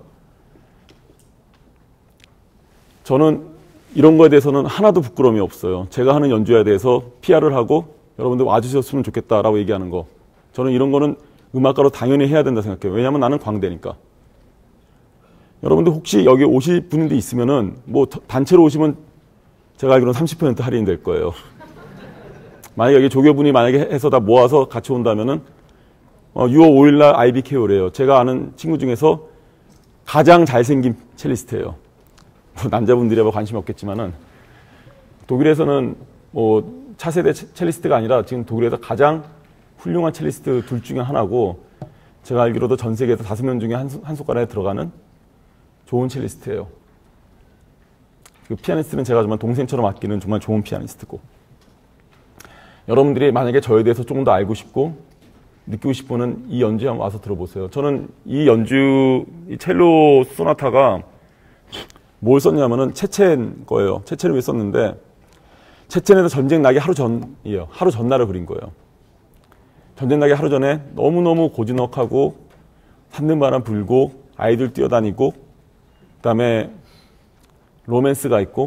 저는 이런 거에 대해서는 하나도 부끄러움이 없어요. 제가 하는 연주에 대해서 PR을 하고 여러분들 와주셨으면 좋겠다라고 얘기하는 거. 저는 이런 거는 음악가로 당연히 해야 된다 생각해요. 왜냐하면 나는 광대니까. 여러분들 혹시 여기 오실 분인데 있으면은 뭐 단체로 오시면 제가 알기로는 30% 할인이 될 거예요. 만약에 여기 조교분이 만약에 해서 다 모아서 같이 온다면은 6월 5일날 IBKO래요. 제가 아는 친구 중에서 가장 잘생긴 첼리스트예요. 뭐 남자분들이 관심이 없겠지만은 독일에서는 뭐 차세대 첼리스트가 아니라 지금 독일에서 가장 훌륭한 첼리스트 둘 중에 하나고 제가 알기로도 전 세계에서 5명 중에 한 손가락에 들어가는 좋은 첼리스트예요. 그 피아니스트는 제가 정말 동생처럼 아끼는 정말 좋은 피아니스트고 여러분들이 만약에 저에 대해서 조금 더 알고 싶고 느끼고 싶으면 이 연주에 한번 와서 들어보세요. 저는 이 연주, 이 첼로 소나타가 뭘 썼냐면은 체첸 거예요. 체첸을 왜 썼는데 체첸에서 전쟁 나기 하루 전이에요. 하루 전날을 그린 거예요. 전쟁 나기 하루 전에 너무너무 고즈넉하고 산등바람 불고 아이들 뛰어다니고 그다음에 로맨스가 있고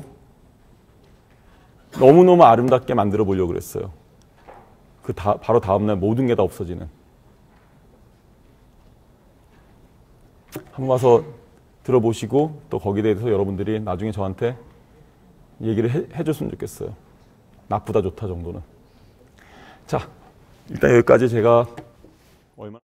너무너무 아름답게 만들어 보려고 그랬어요. 바로 다음날 모든 게 다 없어지는. 한번 와서 들어보시고 또 거기에 대해서 여러분들이 나중에 저한테 얘기를 해줬으면 좋겠어요. 나쁘다 좋다 정도는. 자, 일단 여기까지 제가 얼마